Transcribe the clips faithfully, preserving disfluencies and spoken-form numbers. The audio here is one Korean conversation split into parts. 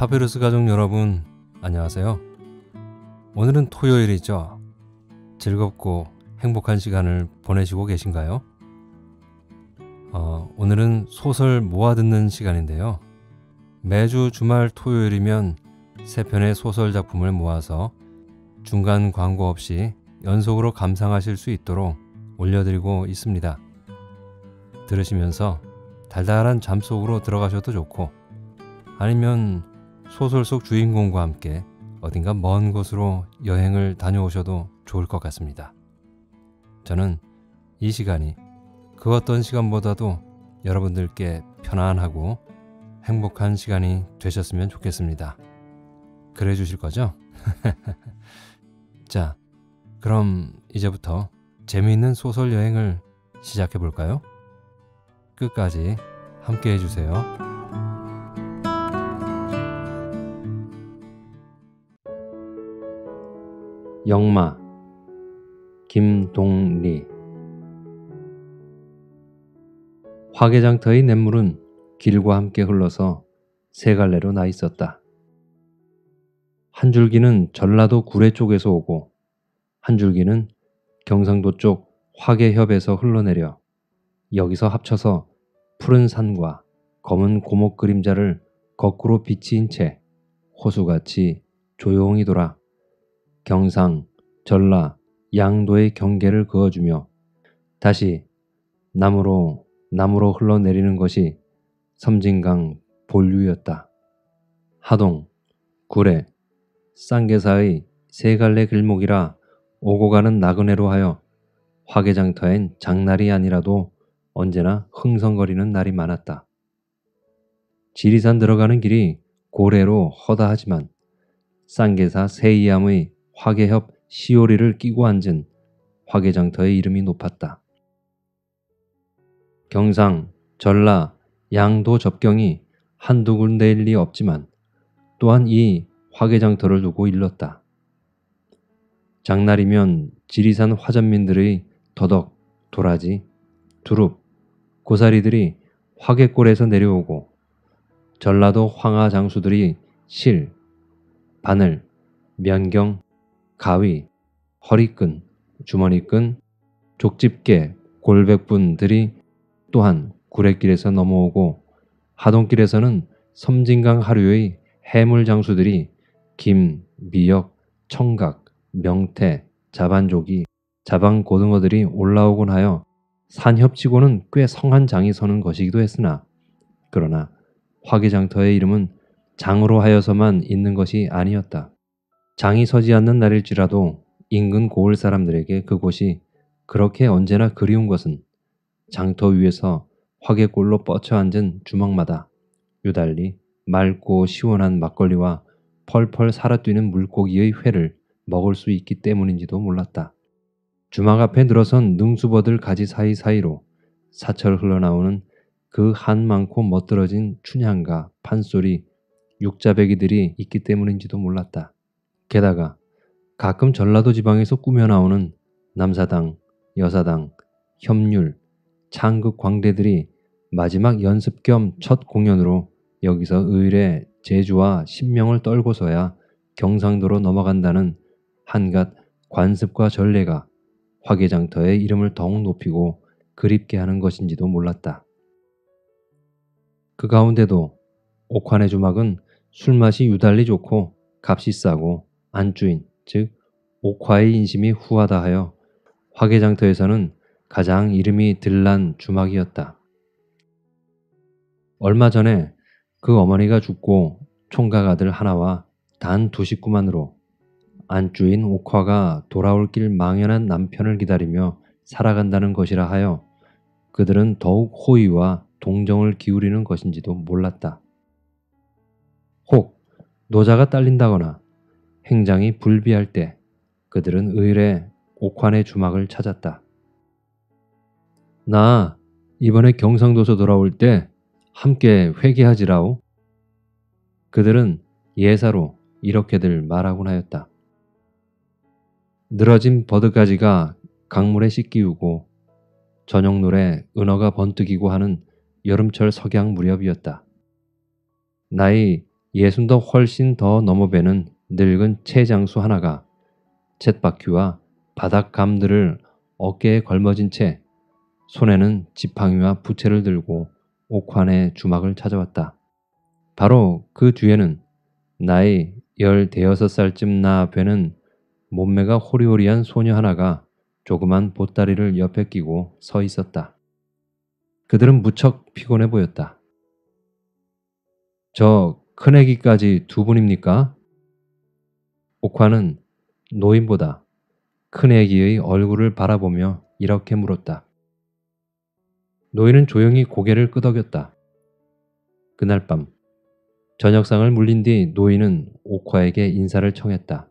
파피루스 가족 여러분, 안녕하세요. 오늘은 토요일이죠. 즐겁고 행복한 시간을 보내시고 계신가요? 어, 오늘은 소설 모아 듣는 시간인데요. 매주 주말 토요일이면 세 편의 소설 작품을 모아서 중간 광고 없이 연속으로 감상하실 수 있도록 올려드리고 있습니다. 들으시면서 달달한 잠 속으로 들어가셔도 좋고, 아니면 소설 속 주인공과 함께 어딘가 먼 곳으로 여행을 다녀오셔도 좋을 것 같습니다. 저는 이 시간이 그 어떤 시간보다도 여러분들께 편안하고 행복한 시간이 되셨으면 좋겠습니다. 그래 주실 거죠? 자, 그럼 이제부터 재미있는 소설 여행을 시작해 볼까요? 끝까지 함께 해주세요. 영마, 김동리. 화개장터의 냇물은 길과 함께 흘러서 세 갈래로 나 있었다. 한 줄기는 전라도 구례 쪽에서 오고, 한 줄기는 경상도 쪽 화개협에서 흘러내려 여기서 합쳐서 푸른 산과 검은 고목 그림자를 거꾸로 비치인 채 호수같이 조용히 돌아 경상, 전라, 양도의 경계를 그어주며 다시 남으로 남으로 흘러내리는 것이 섬진강 본류였다. 하동, 구례, 쌍계사의 세 갈래 길목이라 오고 가는 나그네로 하여 화개장터엔 장날이 아니라도 언제나 흥성거리는 날이 많았다. 지리산 들어가는 길이 고래로 허다하지만 쌍계사 세이암의 화개협 시오리를 끼고 앉은 화개장터의 이름이 높았다. 경상, 전라, 양도 접경이 한두 군데일 리 없지만 또한 이 화개장터를 두고 일렀다. 장날이면 지리산 화전민들의 더덕, 도라지, 두릅, 고사리들이 화개골에서 내려오고 전라도 황하 장수들이 실, 바늘, 면경, 가위, 허리끈, 주머니끈, 족집게, 골백분들이 또한 구례길에서 넘어오고 하동길에서는 섬진강 하류의 해물 장수들이 김, 미역, 청각, 명태, 자반조기, 자방고등어들이 올라오곤 하여 산협치고는 꽤 성한 장이 서는 것이기도 했으나, 그러나 화개장터의 이름은 장으로 하여서만 있는 것이 아니었다. 장이 서지 않는 날일지라도 인근 고을 사람들에게 그곳이 그렇게 언제나 그리운 것은 장터 위에서 화개골로 뻗쳐 앉은 주먹마다 유달리 맑고 시원한 막걸리와 펄펄 살아뛰는 물고기의 회를 먹을 수 있기 때문인지도 몰랐다. 주막 앞에 늘어선 능수버들 가지 사이사이로 사철 흘러나오는 그 한 많고 멋들어진 춘향과 판소리, 육자배기들이 있기 때문인지도 몰랐다. 게다가 가끔 전라도 지방에서 꾸며 나오는 남사당, 여사당, 협률, 창극 광대들이 마지막 연습 겸 첫 공연으로 여기서 의뢰 제주와 신명을 떨고서야 경상도로 넘어간다는 한갓 관습과 전례가 화개장터의 이름을 더욱 높이고 그립게 하는 것인지도 몰랐다. 그 가운데도 옥환의 주막은 술맛이 유달리 좋고 값이 싸고 안주인, 즉 옥화의 인심이 후하다 하여 화개장터에서는 가장 이름이 들난 주막이었다. 얼마 전에 그 어머니가 죽고 총각 아들 하나와 단 두 식구만으로 안주인 옥화가 돌아올 길 망연한 남편을 기다리며 살아간다는 것이라 하여 그들은 더욱 호의와 동정을 기울이는 것인지도 몰랐다. 혹 노자가 딸린다거나 행장이 불비할 때 그들은 의례 옥환의 주막을 찾았다. 나 이번에 경상도서 돌아올 때 함께 회개하지라오. 그들은 예사로 이렇게들 말하곤 하였다. 늘어진 버드가지가 강물에 씻기우고 저녁노래 은어가 번뜩이고 하는 여름철 석양 무렵이었다. 나의 예순도 훨씬 더 넘어배는 늙은 채장수 하나가 쳇바퀴와 바닥감들을 어깨에 걸머진 채 손에는 지팡이와 부채를 들고 옥환의 주막을 찾아왔다. 바로 그 뒤에는 나이 열대여섯 살쯤 나 되는 몸매가 호리호리한 소녀 하나가 조그만 보따리를 옆에 끼고 서 있었다. 그들은 무척 피곤해 보였다. 저 큰애기까지 두 분입니까? 옥화는 노인보다 큰애기의 얼굴을 바라보며 이렇게 물었다. 노인은 조용히 고개를 끄덕였다. 그날 밤 저녁상을 물린 뒤 노인은 옥화에게 인사를 청했다.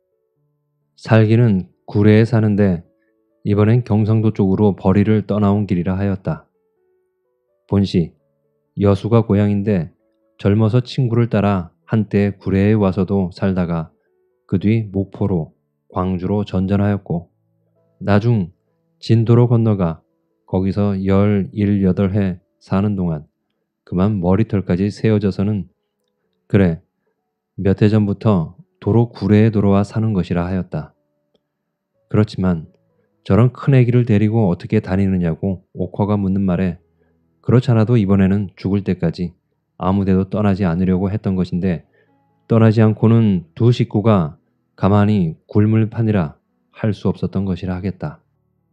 살기는 구례에 사는데 이번엔 경상도 쪽으로 벌이를 떠나온 길이라 하였다. 본시 여수가 고향인데 젊어서 친구를 따라 한때 구례에 와서도 살다가 그 뒤 목포로 광주로 전전하였고 나중 진도로 건너가 거기서 열일, 여덟 해 사는 동안 그만 머리털까지 세어져서는 그래 몇 해 전부터 도로 구례에 들어와 사는 것이라 하였다. 그렇지만 저런 큰애기를 데리고 어떻게 다니느냐고 옥화가 묻는 말에 그렇잖아도 이번에는 죽을 때까지 아무데도 떠나지 않으려고 했던 것인데 떠나지 않고는 두 식구가 가만히 굶을 판이라 할 수 없었던 것이라 하겠다.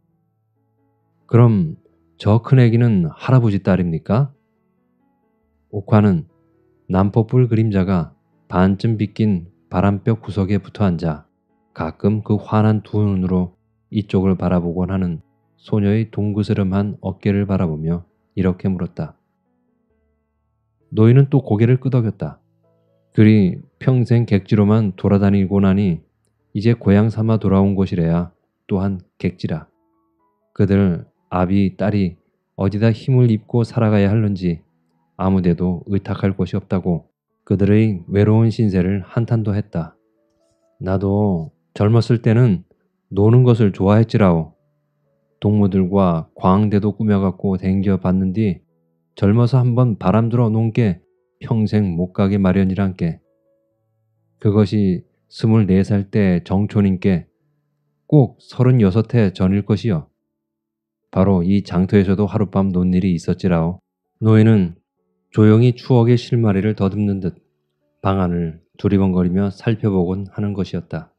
그럼 저 큰애기는 할아버지 딸입니까? 옥화는 남포불 그림자가 반쯤 비낀 바람벽 구석에 붙어 앉아 가끔 그 환한 두 눈으로 이쪽을 바라보곤 하는 소녀의 동그스름한 어깨를 바라보며 이렇게 물었다. 노인은 또 고개를 끄덕였다. 그리 평생 객지로만 돌아다니고 나니 이제 고향 삼아 돌아온 곳이래야 또한 객지라. 그들 아비 딸이 어디다 힘을 입고 살아가야 할는지 아무데도 의탁할 곳이 없다고 그들의 외로운 신세를 한탄도 했다. 나도 젊었을 때는 노는 것을 좋아했지라오. 동무들과 광대도 꾸며갖고 댕겨봤는디 젊어서 한번 바람들어 논 게 평생 못 가게 마련이란께. 그것이 스물네 살 때 정촌인께 꼭 서른여섯 해 전일 것이요. 바로 이 장터에서도 하룻밤 논 일이 있었지라오. 노인은 조용히 추억의 실마리를 더듬는 듯 방안을 두리번거리며 살펴보곤 하는 것이었다.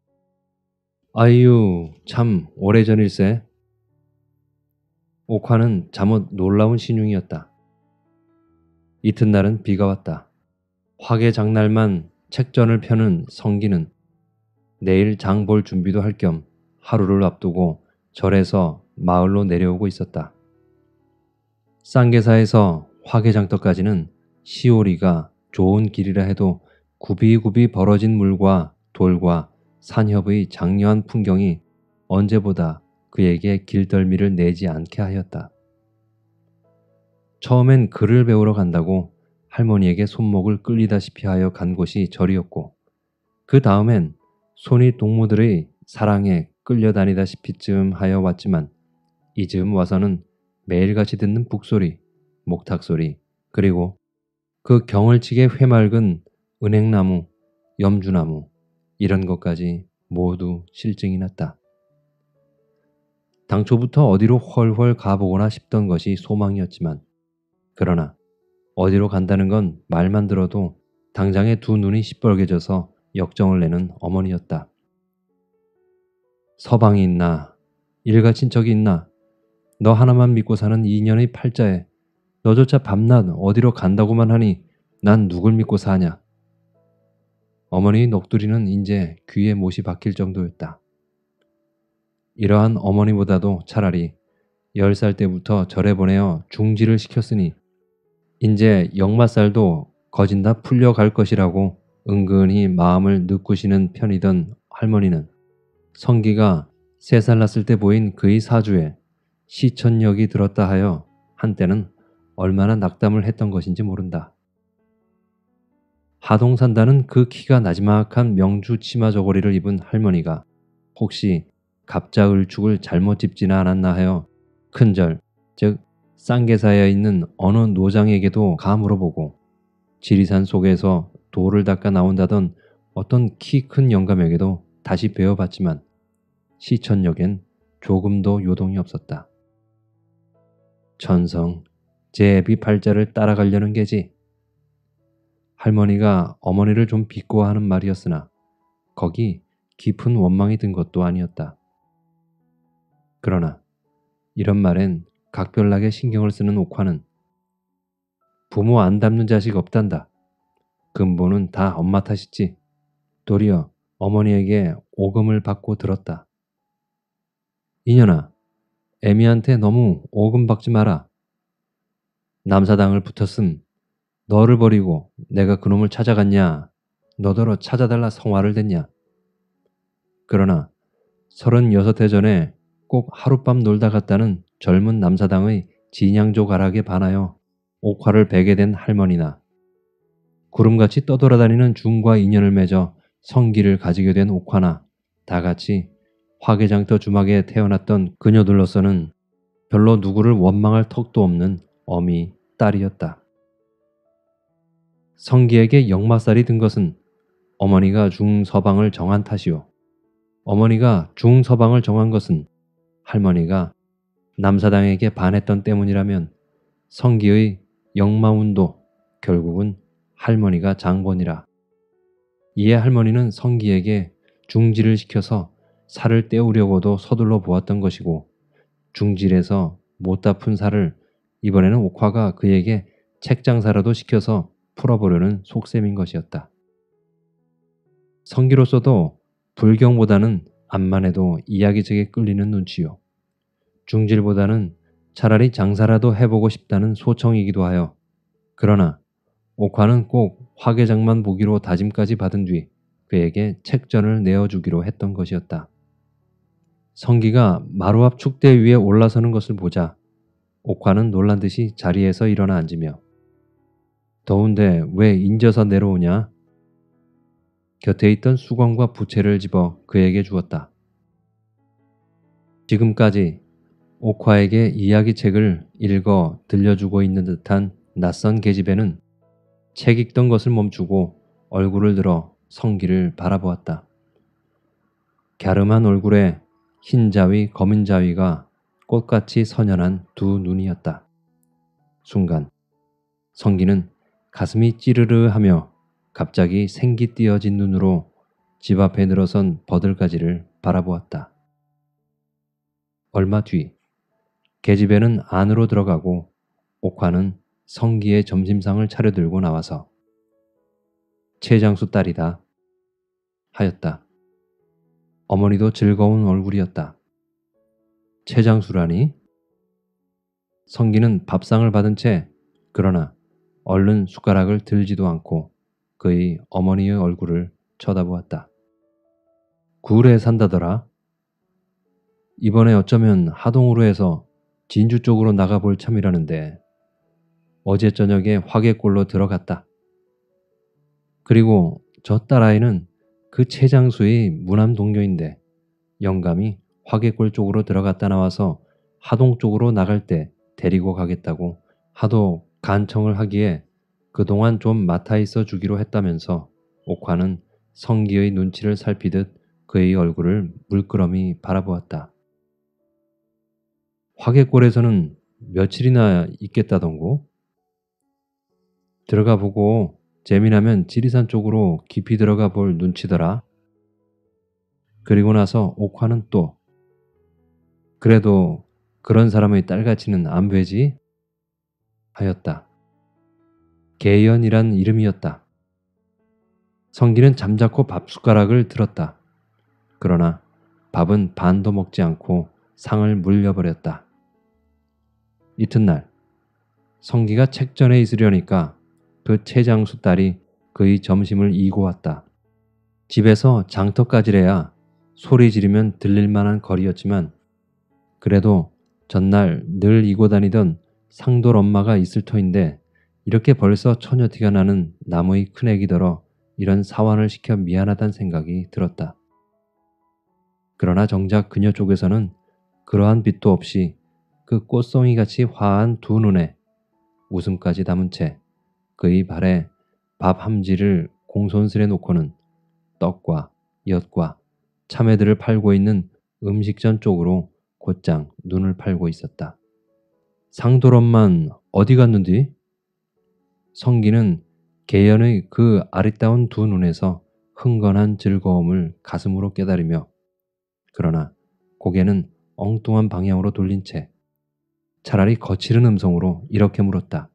아이유 참 오래전일세. 옥화는 잠옷 놀라운 신용이었다. 이튿날은 비가 왔다. 화개 장날만 책전을 펴는 성기는 내일 장 볼 준비도 할 겸 하루를 앞두고 절에서 마을로 내려오고 있었다. 쌍계사에서 화개장터까지는 시오리가 좋은 길이라 해도 굽이굽이 벌어진 물과 돌과 산협의 장려한 풍경이 언제보다 그에게 길덜미를 내지 않게 하였다. 처음엔 글을 배우러 간다고 할머니에게 손목을 끌리다시피 하여 간 곳이 절이었고 그 다음엔 손이 동무들의 사랑에 끌려다니다시피쯤 하여 왔지만 이즈음 와서는 매일같이 듣는 북소리, 목탁소리 그리고 그 경을치게 회맑은 은행나무, 염주나무 이런 것까지 모두 실증이 났다. 당초부터 어디로 훨훨 가보거나 싶던 것이 소망이었지만 그러나 어디로 간다는 건 말만 들어도 당장에 두 눈이 시뻘개져서 역정을 내는 어머니였다. 서방이 있나? 일가 친척이 있나? 너 하나만 믿고 사는 이년의 팔자에 너조차 밤낮 어디로 간다고만 하니 난 누굴 믿고 사냐? 어머니의 넋두리는 이제 귀에 못이 박힐 정도였다. 이러한 어머니보다도 차라리 열 살 때부터 절에 보내어 중지를 시켰으니 이제 역마살도 거진 다 풀려갈 것이라고 은근히 마음을 느꾸시는 편이던 할머니는 성기가 세 살 났을 때 보인 그의 사주에 시천역이 들었다 하여 한때는 얼마나 낙담을 했던 것인지 모른다. 하동 산다는 그 키가 나지막한 명주 치마 저고리를 입은 할머니가 혹시 갑자을축을 잘못 짚지는 않았나 하여 큰절, 즉 쌍계사에 있는 어느 노장에게도 가 물어보고 지리산 속에서 돌을 닦아 나온다던 어떤 키 큰 영감에게도 다시 배워봤지만 시천역엔 조금도 요동이 없었다. 천성, 제 애비 팔자를 따라가려는 게지. 할머니가 어머니를 좀 비꼬아하는 말이었으나 거기 깊은 원망이 든 것도 아니었다. 그러나 이런 말엔 각별나게 신경을 쓰는 옥화는 부모 안 닮는 자식 없단다. 근본은 다 엄마 탓이지. 도리어 어머니에게 오금을 받고 들었다. 이년아, 애미한테 너무 오금 박지 마라. 남사당을 붙었음 너를 버리고 내가 그놈을 찾아갔냐. 너더러 찾아달라 성화를 댔냐. 그러나 서른여섯 해 전에 꼭 하룻밤 놀다 갔다는 젊은 남사당의 진양조 가락에 반하여 옥화를 베게 된 할머니나 구름같이 떠돌아다니는 중과 인연을 맺어 성기를 가지게 된 옥화나 다같이 화개장터 주막에 태어났던 그녀들로서는 별로 누구를 원망할 턱도 없는 어미 딸이었다. 성기에게 역마살이 든 것은 어머니가 중서방을 정한 탓이요. 어머니가 중서방을 정한 것은 할머니가 남사당에게 반했던 때문이라면 성기의 역마운도 결국은 할머니가 장본이라. 이에 할머니는 성기에게 중지를 시켜서 살을 떼우려고도 서둘러 보았던 것이고 중질에서 못다 푼 살을 이번에는 옥화가 그에게 책장사라도 시켜서 풀어보려는 속셈인 것이었다. 성기로서도 불경보다는 암만 해도 이야기책에 끌리는 눈치요. 중질보다는 차라리 장사라도 해보고 싶다는 소청이기도 하여 그러나 옥화는 꼭 화개장만 보기로 다짐까지 받은 뒤 그에게 책전을 내어주기로 했던 것이었다. 성기가 마루 앞 축대 위에 올라서는 것을 보자 옥화는 놀란 듯이 자리에서 일어나 앉으며 더운데 왜 인져서 내려오냐? 곁에 있던 수건과 부채를 집어 그에게 주었다. 지금까지 옥화에게 이야기책을 읽어 들려주고 있는 듯한 낯선 계집애는 책 읽던 것을 멈추고 얼굴을 들어 성기를 바라보았다. 갸름한 얼굴에 흰 자위, 검은 자위가 꽃같이 선연한 두 눈이었다. 순간 성기는 가슴이 찌르르하며 갑자기 생기 띄어진 눈으로 집 앞에 늘어선 버들가지를 바라보았다. 얼마 뒤 계집애는 안으로 들어가고 옥화는 성기의 점심상을 차려들고 나와서 최장수 딸이다 하였다. 어머니도 즐거운 얼굴이었다. 최장수라니? 성기는 밥상을 받은 채 그러나 얼른 숟가락을 들지도 않고 그의 어머니의 얼굴을 쳐다보았다. 굴에 산다더라. 이번에 어쩌면 하동으로 해서 진주 쪽으로 나가볼 참이라는데 어제 저녁에 화개골로 들어갔다. 그리고 저 딸아이는 그 최장수의 무남 동료인데 영감이 화개골 쪽으로 들어갔다 나와서 하동 쪽으로 나갈 때 데리고 가겠다고 하도 간청을 하기에 그동안 좀 맡아 있어 주기로 했다면서 옥화는 성기의 눈치를 살피듯 그의 얼굴을 물끄러미 바라보았다. 화개골에서는 며칠이나 있겠다던고? 들어가 보고 재미나면 지리산 쪽으로 깊이 들어가 볼 눈치더라. 그리고 나서 옥화는 또 그래도 그런 사람의 딸같이는 안 되지? 하였다. 계연이란 이름이었다. 성기는 잠자코 밥숟가락을 들었다. 그러나 밥은 반도 먹지 않고 상을 물려버렸다. 이튿날 성기가 책전에 있으려니까 그 최장수 딸이 그의 점심을 이고 왔다. 집에서 장터까지래야 소리 지르면 들릴 만한 거리였지만 그래도 전날 늘 이고 다니던 상돌 엄마가 있을 터인데 이렇게 벌써 처녀티가 나는 나무의 큰애기더러 이런 사환을 시켜 미안하단 생각이 들었다. 그러나 정작 그녀 쪽에서는 그러한 빛도 없이 그 꽃송이같이 화한 두 눈에 웃음까지 담은 채 그의 발에 밥 함지를 공손스레 놓고는 떡과 엿과 참외들을 팔고 있는 음식점 쪽으로 곧장 눈을 팔고 있었다. 상도런만 어디 갔는디? 성기는 계연의 그 아리따운 두 눈에서 흥건한 즐거움을 가슴으로 깨달으며 그러나 고개는 엉뚱한 방향으로 돌린 채 차라리 거칠은 음성으로 이렇게 물었다.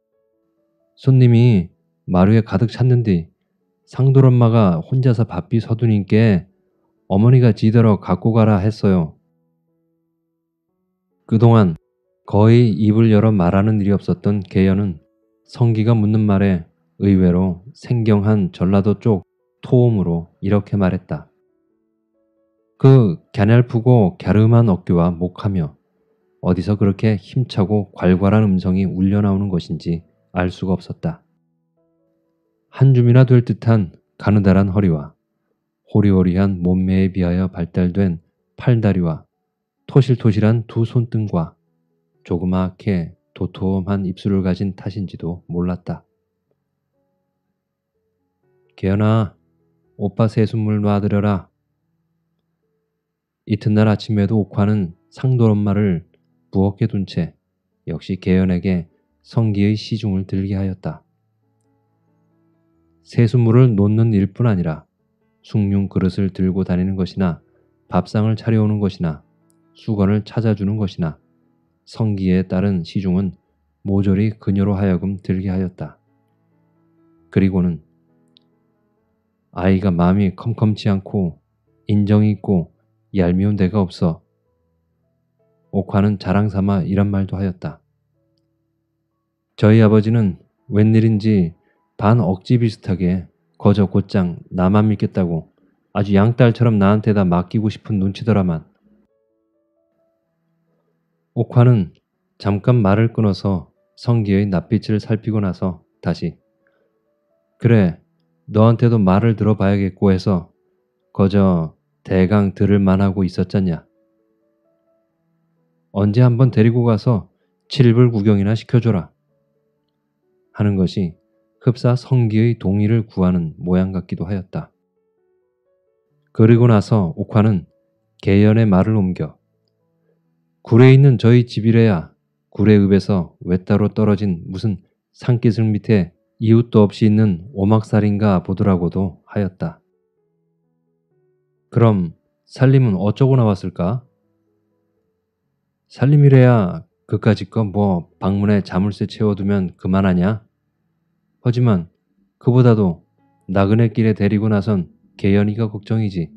손님이 마루에 가득 찼는디 상돌엄마가 혼자서 바삐 서두님께 어머니가 지더러 갖고 가라 했어요. 그동안 거의 입을 열어 말하는 일이 없었던 계연은 성기가 묻는 말에 의외로 생경한 전라도 쪽 토음으로 이렇게 말했다. 그 갸냘프고 갸름한 어깨와 목하며 어디서 그렇게 힘차고 괄괄한 음성이 울려나오는 것인지 알 수가 없었다. 한 줌이나 될 듯한 가느다란 허리와 호리호리한 몸매에 비하여 발달된 팔다리와 토실토실한 두 손등과 조그맣게 도톰한 입술을 가진 탓인지도 몰랐다. 계연아, 오빠 새순물 놔드려라. 이튿날 아침에도 옥화는 상돌엄마를 부엌에 둔 채 역시 계연에게 성기의 시중을 들게 하였다. 새순물을 놓는 일뿐 아니라 숭늉 그릇을 들고 다니는 것이나 밥상을 차려오는 것이나 수건을 찾아주는 것이나 성기에 따른 시중은 모조리 그녀로 하여금 들게 하였다. 그리고는 아이가 마음이 컴컴치 않고 인정이 있고 얄미운 데가 없어. 옥화는 자랑삼아 이런 말도 하였다. 저희 아버지는 웬일인지 반 억지 비슷하게 거저 곧장 나만 믿겠다고 아주 양딸처럼 나한테다 맡기고 싶은 눈치더라만. 옥화는 잠깐 말을 끊어서 성기의 낯빛을 살피고 나서 다시 그래, 너한테도 말을 들어봐야겠고 해서 거저 대강 들을 만하고 있었잖냐. 언제 한번 데리고 가서 칠불 구경이나 시켜줘라. 하는 것이 흡사 성기의 동의를 구하는 모양 같기도 하였다. 그리고 나서 옥화는 계연의 말을 옮겨 굴에 있는 저희 집이래야 굴의 읍에서 외따로 떨어진 무슨 산기슭 밑에 이웃도 없이 있는 오막살인가 보더라고도 하였다. 그럼 살림은 어쩌고 나왔을까? 살림이래야 그까짓 거 뭐 방문에 자물쇠 채워두면 그만하냐? 하지만 그보다도 나그네 길에 데리고 나선 계연이가 걱정이지.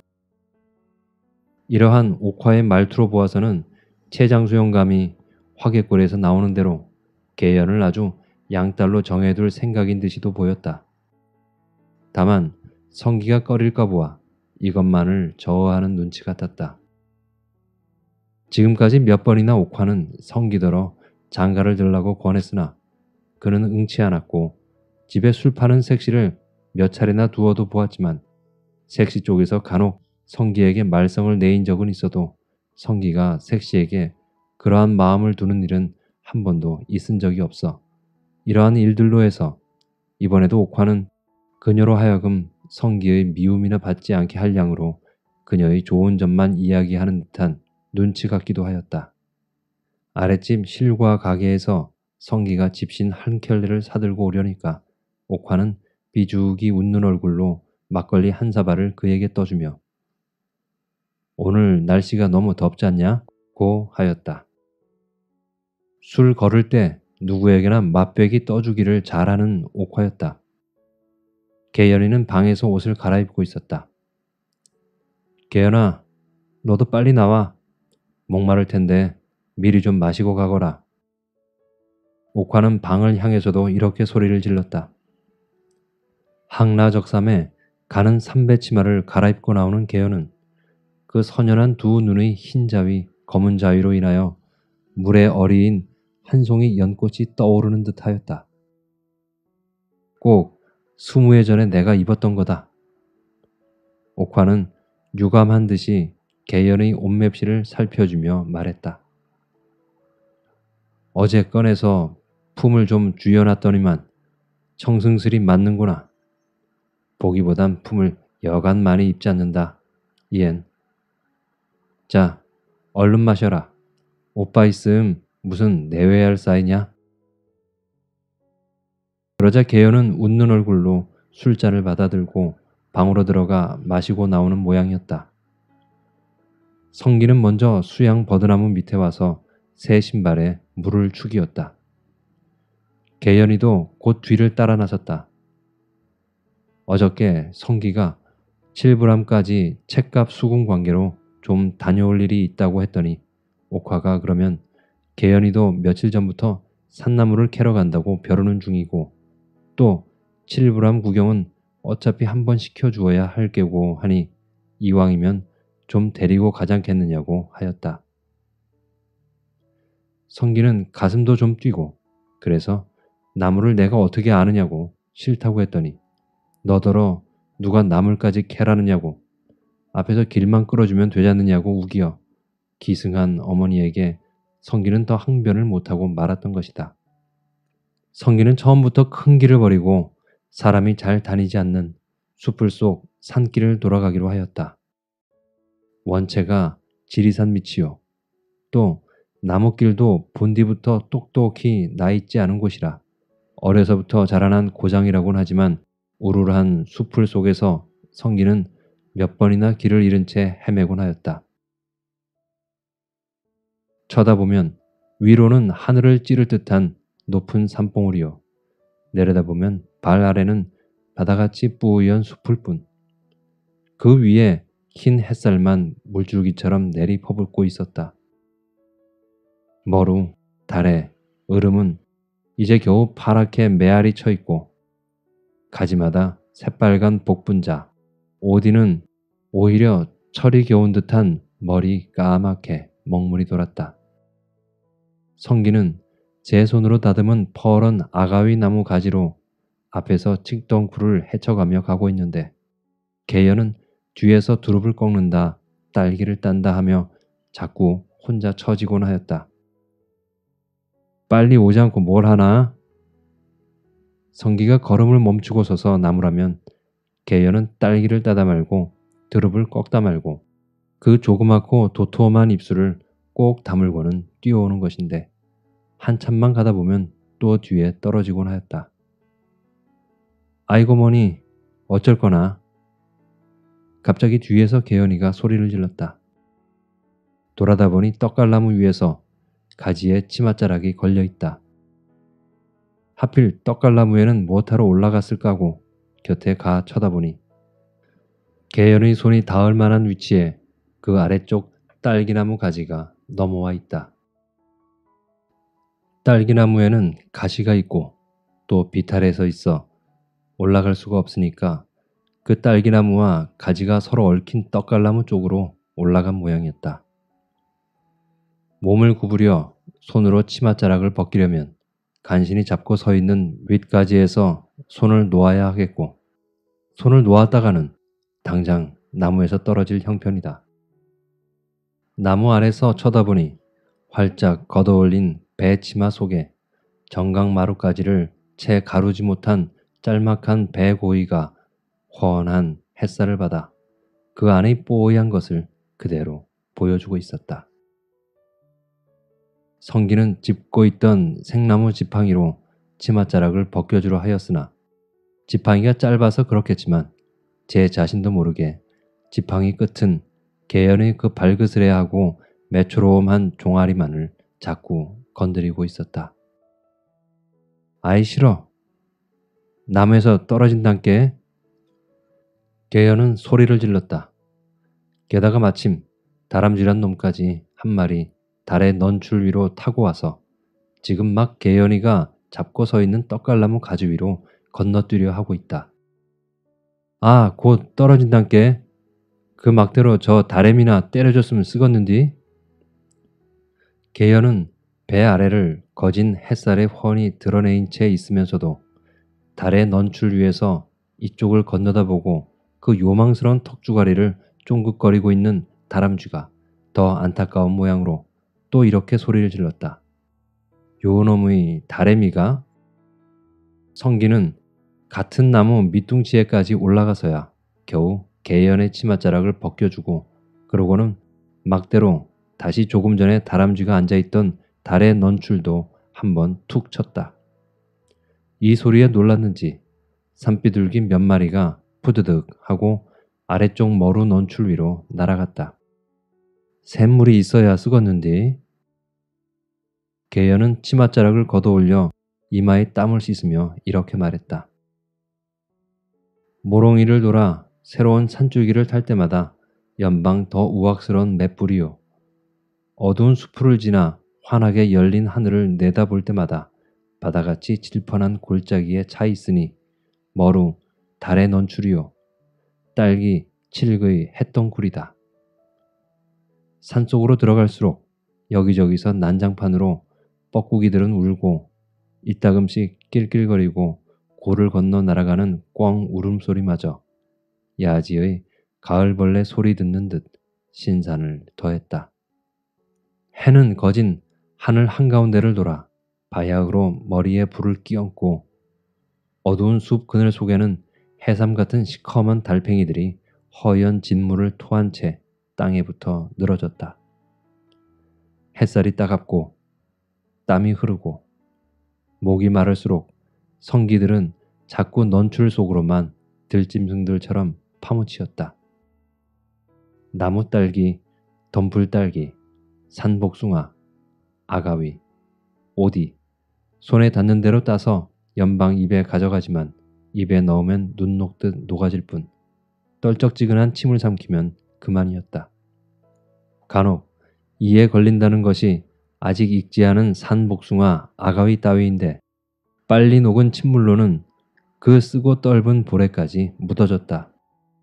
이러한 옥화의 말투로 보아서는 최장수영감이 화개골에서 나오는 대로 계연을 아주 양딸로 정해둘 생각인 듯이도 보였다. 다만 성기가 꺼릴까 보아 이것만을 저어하는 눈치 같았다. 지금까지 몇 번이나 옥화는 성기더러 장가를 들라고 권했으나 그는 응치 않았고 집에 술 파는 색시를 몇 차례나 두어도 보았지만 색시 쪽에서 간혹 성기에게 말썽을 내인 적은 있어도 성기가 색시에게 그러한 마음을 두는 일은 한 번도 있은 적이 없어 이러한 일들로 해서 이번에도 옥화는 그녀로 하여금 성기의 미움이나 받지 않게 할 양으로 그녀의 좋은 점만 이야기하는 듯한 눈치 같기도 하였다. 아랫집 실과 가게에서 성기가 집신 한 켤레를 사들고 오려니까 옥화는 비죽이 웃는 얼굴로 막걸리 한 사발을 그에게 떠주며 오늘 날씨가 너무 덥지 않냐? 고 하였다. 술 걸을 때 누구에게나 맛배기 떠주기를 잘하는 옥화였다. 계연이는 방에서 옷을 갈아입고 있었다. 계연아, 너도 빨리 나와. 목마를 텐데 미리 좀 마시고 가거라. 옥화는 방을 향해서도 이렇게 소리를 질렀다. 항라적삼에 가는 삼배치마를 갈아입고 나오는 계연은 그 선연한 두 눈의 흰 자위, 검은 자위로 인하여 물에 어리인 한 송이 연꽃이 떠오르는 듯 하였다. 꼭 스무 해 전에 내가 입었던 거다. 옥화는 유감한 듯이 계연의 옷맵시를 살펴주며 말했다. 어제 꺼내서 품을 좀 쥐어놨더니만 청승스리 맞는구나. 보기보단 품을 여간 많이 입지 않는다. 이엔. 자, 얼른 마셔라. 오빠 있음 무슨 내외할 사이냐? 그러자 개연은 웃는 얼굴로 술잔을 받아들고 방으로 들어가 마시고 나오는 모양이었다. 성기는 먼저 수양 버드나무 밑에 와서 새 신발에 물을 축이었다. 개연이도 곧 뒤를 따라 나섰다. 어저께 성기가 칠브람까지 책값 수금 관계로 좀 다녀올 일이 있다고 했더니 옥화가 그러면 개연이도 며칠 전부터 산나물을 캐러 간다고 벼르는 중이고 또 칠브람 구경은 어차피 한번 시켜주어야 할 게고 하니 이왕이면 좀 데리고 가잖겠느냐고 하였다. 성기는 가슴도 좀 뛰고 그래서 나물을 내가 어떻게 아느냐고 싫다고 했더니 너더러 누가 나물까지 캐라느냐고 앞에서 길만 끌어주면 되잖느냐고 우기어 기승한 어머니에게 성기는 더 항변을 못하고 말았던 것이다. 성기는 처음부터 큰 길을 버리고 사람이 잘 다니지 않는 숲을 속 산길을 돌아가기로 하였다. 원체가 지리산 밑이요. 또 나무길도 본디부터 똑똑히 나있지 않은 곳이라 어려서부터 자라난 고장이라고는 하지만 우울한 숲을 속에서 성기는 몇 번이나 길을 잃은 채 헤매곤 하였다. 쳐다보면 위로는 하늘을 찌를 듯한 높은 산봉우리요. 내려다보면 발 아래는 바다같이 뿌연 숲을 뿐. 그 위에 흰 햇살만 물줄기처럼 내리 퍼붓고 있었다. 머루, 달에, 으름은 이제 겨우 파랗게 메아리 쳐 있고 가지마다 새빨간 복분자, 오디는 오히려 철이 겨운 듯한 머리 까맣게 먹물이 돌았다. 성기는 제 손으로 다듬은 퍼런 아가위 나무 가지로 앞에서 칡덩쿨을 헤쳐가며 가고 있는데 개연은 뒤에서 두릅을 꺾는다, 딸기를 딴다 하며 자꾸 혼자 처지곤 하였다. 빨리 오지 않고 뭘 하나? 성기가 걸음을 멈추고 서서 나무라면 개연은 딸기를 따다 말고 두릅을 꺾다 말고 그 조그맣고 도톰한 입술을 꼭 다물고는 뛰어오는 것인데 한참만 가다 보면 또 뒤에 떨어지곤 하였다. 아이고 머니 어쩔 거나. 갑자기 뒤에서 개연이가 소리를 질렀다. 돌아다 보니 떡갈나무 위에서 가지에 치맛자락이 걸려있다. 하필 떡갈나무에는 무엇하러 올라갔을까고 곁에 가 쳐다보니 개연의 손이 닿을 만한 위치에 그 아래쪽 딸기나무 가지가 넘어와 있다. 딸기나무에는 가시가 있고 또 비탈해서 있어 올라갈 수가 없으니까 그 딸기나무와 가지가 서로 얽힌 떡갈나무 쪽으로 올라간 모양이었다. 몸을 구부려 손으로 치맛자락을 벗기려면 간신히 잡고 서 있는 윗가지에서 손을 놓아야 하겠고 손을 놓았다가는 당장 나무에서 떨어질 형편이다. 나무 아래서 쳐다보니 활짝 걷어올린 배 치마 속에 정강마루가지를 채 가루지 못한 짤막한 배 고이가 훤한 햇살을 받아 그 안의 뽀얀 것을 그대로 보여주고 있었다. 성기는 짚고 있던 생나무 지팡이로 치맛자락을 벗겨주려 하였으나 지팡이가 짧아서 그렇겠지만 제 자신도 모르게 지팡이 끝은 개연의 그 발그스레하고 매초로움한 종아리만을 자꾸 건드리고 있었다. 아이 싫어. 나무에서 떨어진단께. 개연은 소리를 질렀다. 게다가 마침 다람쥐란 놈까지 한 마리 달의 넌출 위로 타고 와서 지금 막 개연이가 잡고 서 있는 떡갈나무 가지 위로 건너뛰려 하고 있다. 아, 곧 떨어진단께. 그 막대로 저 다래미나 때려줬으면 쓰겄는디. 개연은 배 아래를 거진 햇살에 훤히 드러내인 채 있으면서도 달의 넌출 위에서 이쪽을 건너다 보고 그 요망스러운 턱주가리를 쫑긋거리고 있는 다람쥐가 더 안타까운 모양으로 또 이렇게 소리를 질렀다. 요 놈의 다래미가? 성기는 같은 나무 밑둥치에까지 올라가서야 겨우 개연의 치맛자락을 벗겨주고 그러고는 막대로 다시 조금 전에 다람쥐가 앉아있던 달의 넌출도 한번 툭 쳤다. 이 소리에 놀랐는지 산비둘기 몇 마리가 푸드득 하고 아래쪽 머루 넌출 위로 날아갔다. 샘물이 있어야 쓰겄는디. 개연은 치맛자락을 걷어올려 이마에 땀을 씻으며 이렇게 말했다. 모롱이를 돌아 새로운 산줄기를 탈 때마다 연방 더 우악스러운 맷불이요. 어두운 수풀을 지나 환하게 열린 하늘을 내다볼 때마다 바다같이 질펀한 골짜기에 차 있으니 머루 달의 넌출이요. 딸기 칠의 햇덩굴이다. 산속으로 들어갈수록 여기저기서 난장판으로 뻐꾸기들은 울고 이따금씩 낄낄거리고 고를 건너 날아가는 꿩 울음소리마저 야지의 가을벌레 소리 듣는 듯 신산을 더했다. 해는 거진 하늘 한가운데를 돌아 바야흐로 머리에 불을 끼얹고 어두운 숲 그늘 속에는 해삼 같은 시커먼 달팽이들이 허연 진물을 토한 채 땅에 붙어 늘어졌다. 햇살이 따갑고 땀이 흐르고 목이 마를수록 성기들은 자꾸 넌출 속으로만 들짐승들처럼 파묻히었다. 나무딸기, 덤불딸기, 산복숭아, 아가위, 오디, 손에 닿는 대로 따서 연방 입에 가져가지만 입에 넣으면 눈 녹듯 녹아질 뿐 떨쩍지근한 침을 삼키면 그만이었다. 간혹 이에 걸린다는 것이 아직 익지 않은 산복숭아, 아가위 따위인데 빨리 녹은 침물로는 그 쓰고 떫은 볼에까지 묻어졌다.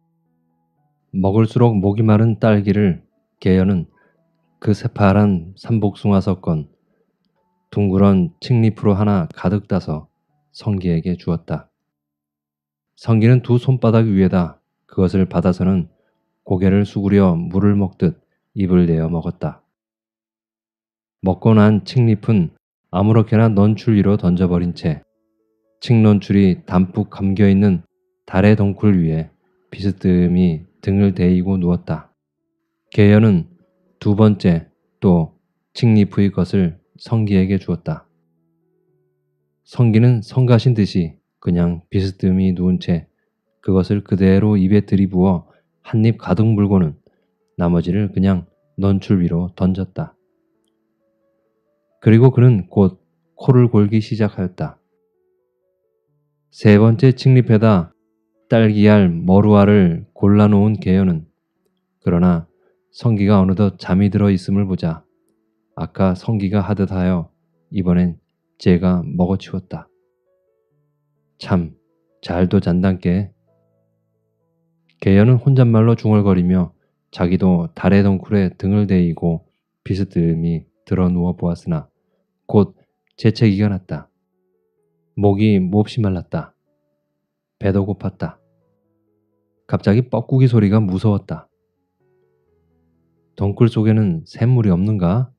먹을수록 목이 마른 딸기를 개연은 그 새파란 산복숭아 섞은 둥그런 칡잎으로 하나 가득 따서 성기에게 주었다. 성기는 두 손바닥 위에다 그것을 받아서는 고개를 수그려 물을 먹듯 입을 내어 먹었다. 먹고 난 칡잎은 아무렇게나 넌출 위로 던져버린 채 칡넌출이 담뿍 감겨있는 달의 덩굴 위에 비스듬히 등을 대이고 누웠다. 개연은 두 번째 또 칡잎의 것을 성기에게 주었다. 성기는 성가신 듯이 그냥 비스듬히 누운 채 그것을 그대로 입에 들이부어 한 입 가득 물고는 나머지를 그냥 넌출 위로 던졌다. 그리고 그는 곧 코를 골기 시작하였다. 세 번째 칡잎에다 딸기알, 머루알을 골라놓은 개연은 그러나 성기가 어느덧 잠이 들어 있음을 보자 아까 성기가 하듯 하여 이번엔 제가 먹어치웠다. 참 잘도 잔단께. 개연은 혼잣말로 중얼거리며 자기도 달의 덩굴에 등을 대이고 비스듬히 들어 누워 보았으나 곧 재채기가 났다. 목이 몹시 말랐다. 배도 고팠다. 갑자기 뻐꾸기 소리가 무서웠다. 덩굴 속에는 샘물이 없는가?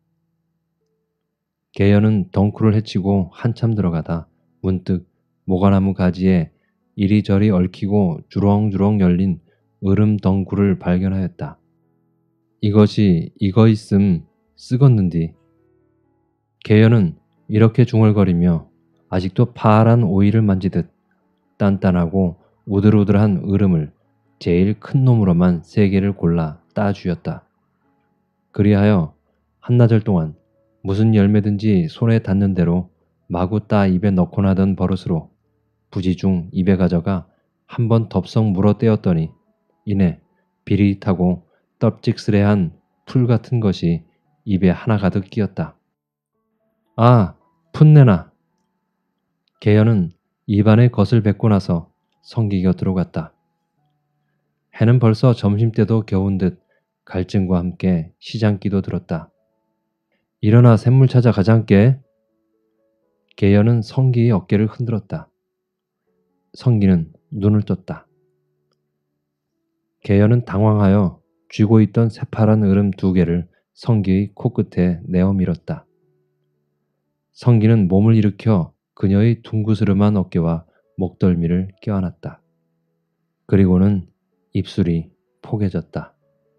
개연은 덩굴을 헤치고 한참 들어가다 문득 모가나무 가지에 이리저리 얽히고 주렁주렁 열린 으름 덩굴을 발견하였다. 이것이 이거 있음 쓰겄는디. 개연은 이렇게 중얼거리며 아직도 파란 오이를 만지듯 단단하고 우들우들한 으름을 제일 큰 놈으로만 세 개를 골라 따주었다. 그리하여 한나절 동안 무슨 열매든지 손에 닿는 대로 마구 따 입에 넣곤 하던 버릇으로 부지중 입에 가져가 한번 덥석 물어 떼었더니 이내 비릿하고 떡직스레한 풀 같은 것이 입에 하나 가득 끼었다. 아, 풋내나. 개연은 입안에 것을 뱉고 나서 성기 곁으로 갔다. 해는 벌써 점심때도 겨운 듯 갈증과 함께 시장기도 들었다. 일어나 샘물 찾아 가장께. 개연은 성기의 어깨를 흔들었다. 성기는 눈을 떴다. 개연은 당황하여 쥐고 있던 새파란 으름 두 개를 성기의 코끝에 내어 밀었다. 성기는 몸을 일으켜 그녀의 둥그스름한 어깨와 목덜미를 껴안았다. 그리고는 입술이 포개졌다.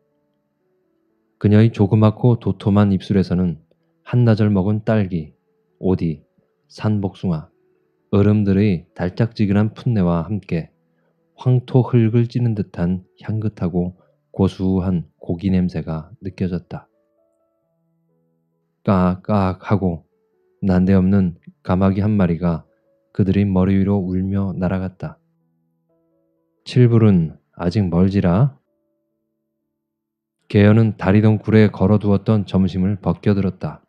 그녀의 조그맣고 도톰한 입술에서는 한나절 먹은 딸기, 오디, 산복숭아, 얼음들의 달짝지근한 풋내와 함께 황토 흙을 찌는 듯한 향긋하고 고수한 고기 냄새가 느껴졌다. 까악 하고 난데없는 까마귀 한 마리가 그들의 머리 위로 울며 날아갔다. 칠불은 아직 멀지라. 개연은 다리덩굴에 걸어두었던 점심을 벗겨들었다.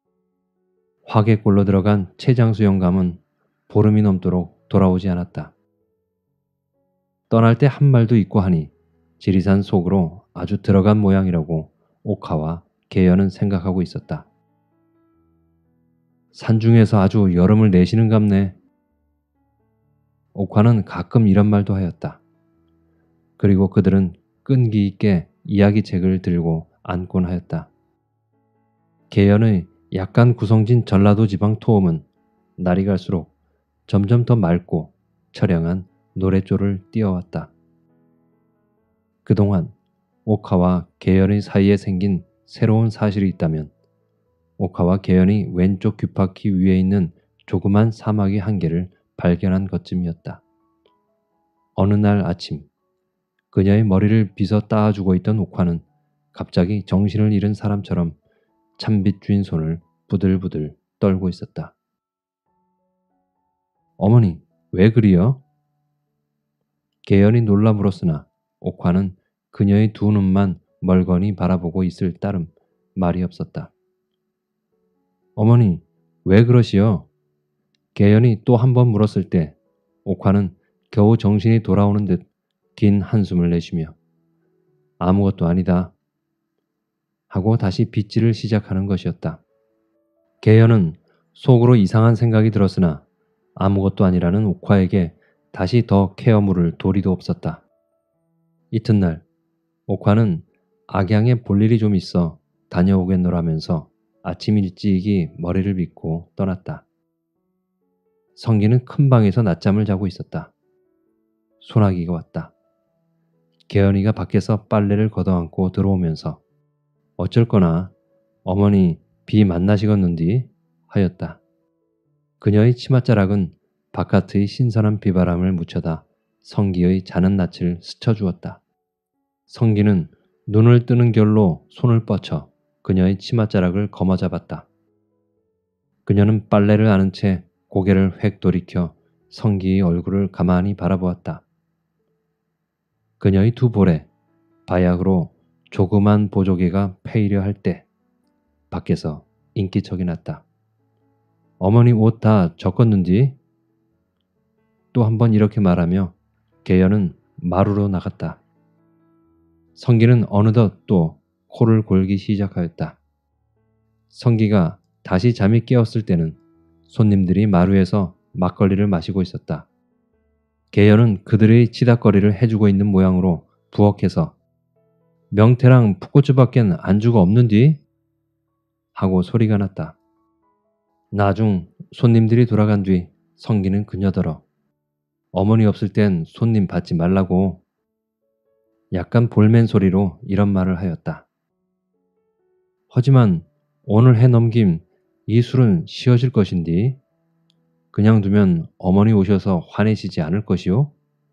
화개골로 들어간 최장수 영감은 보름이 넘도록 돌아오지 않았다. 떠날 때 한 말도 있고 하니 지리산 속으로 아주 들어간 모양이라고 옥화와 개연은 생각하고 있었다. 산중에서 아주 여름을 내시는갑네. 옥화는 가끔 이런 말도 하였다. 그리고 그들은 끈기 있게 이야기책을 들고 앉곤 하였다. 개연의 약간 구성진 전라도 지방 토음은 날이 갈수록 점점 더 맑고 처량한 노랫조를 띄어왔다. 그동안 옥화와 개연의 사이에 생긴 새로운 사실이 있다면 옥화와 개연이 왼쪽 귓바퀴 위에 있는 조그만 사마귀 한 개를 발견한 것쯤이었다. 어느 날 아침 그녀의 머리를 빗어 따아주고 있던 옥화는 갑자기 정신을 잃은 사람처럼 참빗 주인 손을 부들부들 떨고 있었다. 어머니, 왜 그리요? 개연이 놀라 물었으나 옥화는 그녀의 두 눈만 멀거니 바라보고 있을 따름 말이 없었다. 어머니, 왜 그러시오? 개연이 또 한 번 물었을 때 옥화는 겨우 정신이 돌아오는 듯 긴 한숨을 내쉬며 아무것도 아니다 하고 다시 빗질을 시작하는 것이었다. 개연은 속으로 이상한 생각이 들었으나 아무것도 아니라는 옥화에게 다시 더 케어 물을 도리도 없었다. 이튿날 옥화는 악양에 볼 일이 좀 있어 다녀오겠노라면서 아침 일찍이 머리를 빗고 떠났다. 성기는 큰 방에서 낮잠을 자고 있었다. 소나기가 왔다. 개연이가 밖에서 빨래를 걷어안고 들어오면서 어쩔거나 어머니 비 만나시겠는디 하였다. 그녀의 치맛자락은 바깥의 신선한 비바람을 묻혀다 성기의 자는 낯을 스쳐주었다. 성기는 눈을 뜨는 결로 손을 뻗쳐 그녀의 치맛자락을 거머잡았다. 그녀는 빨래를 아는 채 고개를 획 돌이켜 성기의 얼굴을 가만히 바라보았다. 그녀의 두 볼에 바약으로 조그만 보조개가 패이려 할 때 밖에서 인기척이 났다. 어머니 옷 다 젖었는지? 또 한 번 이렇게 말하며 개연은 마루로 나갔다. 성기는 어느덧 또 코를 골기 시작하였다. 성기가 다시 잠이 깨었을 때는 손님들이 마루에서 막걸리를 마시고 있었다. 개연은 그들의 치닥거리를 해주고 있는 모양으로 부엌에서 명태랑 풋고추밖엔 안주가 없는디? 하고 소리가 났다. 나중 손님들이 돌아간 뒤 성기는 그녀더러 어머니 없을 땐 손님 받지 말라고 약간 볼멘 소리로 이런 말을 하였다. 하지만 오늘 해 넘김 이 술은 쉬어질 것인디 그냥 두면 어머니 오셔서 화내시지 않을 것이오?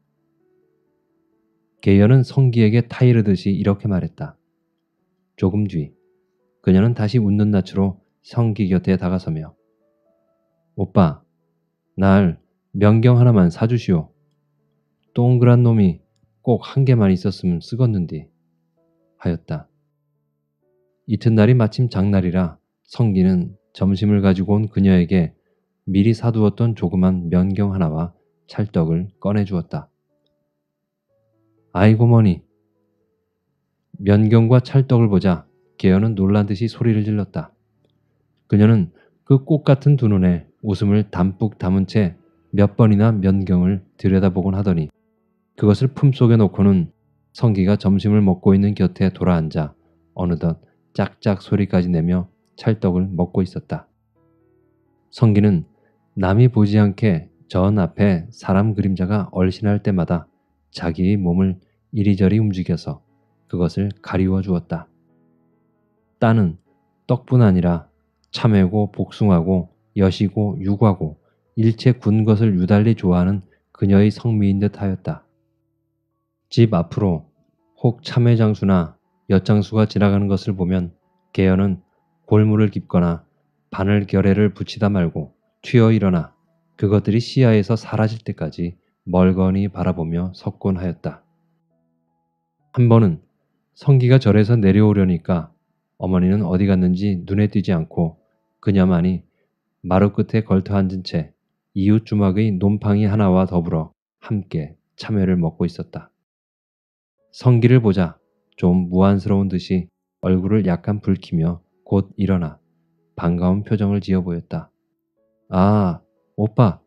개연은 성기에게 타이르듯이 이렇게 말했다. 조금 뒤 그녀는 다시 웃는 낯으로 성기 곁에 다가서며 오빠, 날 명경 하나만 사주시오. 동그란 놈이 꼭 한 개만 있었으면 쓰겄는디 하였다. 이튿날이 마침 장날이라 성기는 점심을 가지고 온 그녀에게 미리 사두었던 조그만 면경 하나와 찰떡을 꺼내주었다. 아이고 머니. 면경과 찰떡을 보자 개연은 놀란 듯이 소리를 질렀다. 그녀는 그 꽃같은 두 눈에 웃음을 담뿍 담은 채 몇 번이나 면경을 들여다보곤 하더니 그것을 품속에 놓고는 성기가 점심을 먹고 있는 곁에 돌아앉아 어느덧 짝짝 소리까지 내며 찰떡을 먹고 있었다. 성기는 남이 보지 않게 전 앞에 사람 그림자가 얼씬할 때마다 자기의 몸을 이리저리 움직여서 그것을 가리워 주었다. 따는 떡뿐 아니라 참외고 복숭아고 여시고 육아고 일체 군 것을 유달리 좋아하는 그녀의 성미인 듯 하였다. 집 앞으로 혹 참외장수나 엿장수가 지나가는 것을 보면 개연은 골무를 깁거나 바늘 결애를 붙이다 말고 튀어 일어나 그것들이 시야에서 사라질 때까지 멀거니 바라보며 섰곤 하였다. 한 번은 성기가 절에서 내려오려니까 어머니는 어디 갔는지 눈에 띄지 않고 그녀만이 마루 끝에 걸터 앉은 채 이웃 주막의 놈팡이 하나와 더불어 함께 참외를 먹고 있었다. 성기를 보자 좀 무안스러운 듯이 얼굴을 약간 붉히며 곧 일어나 반가운 표정을 지어 보였다. 아, 오빠.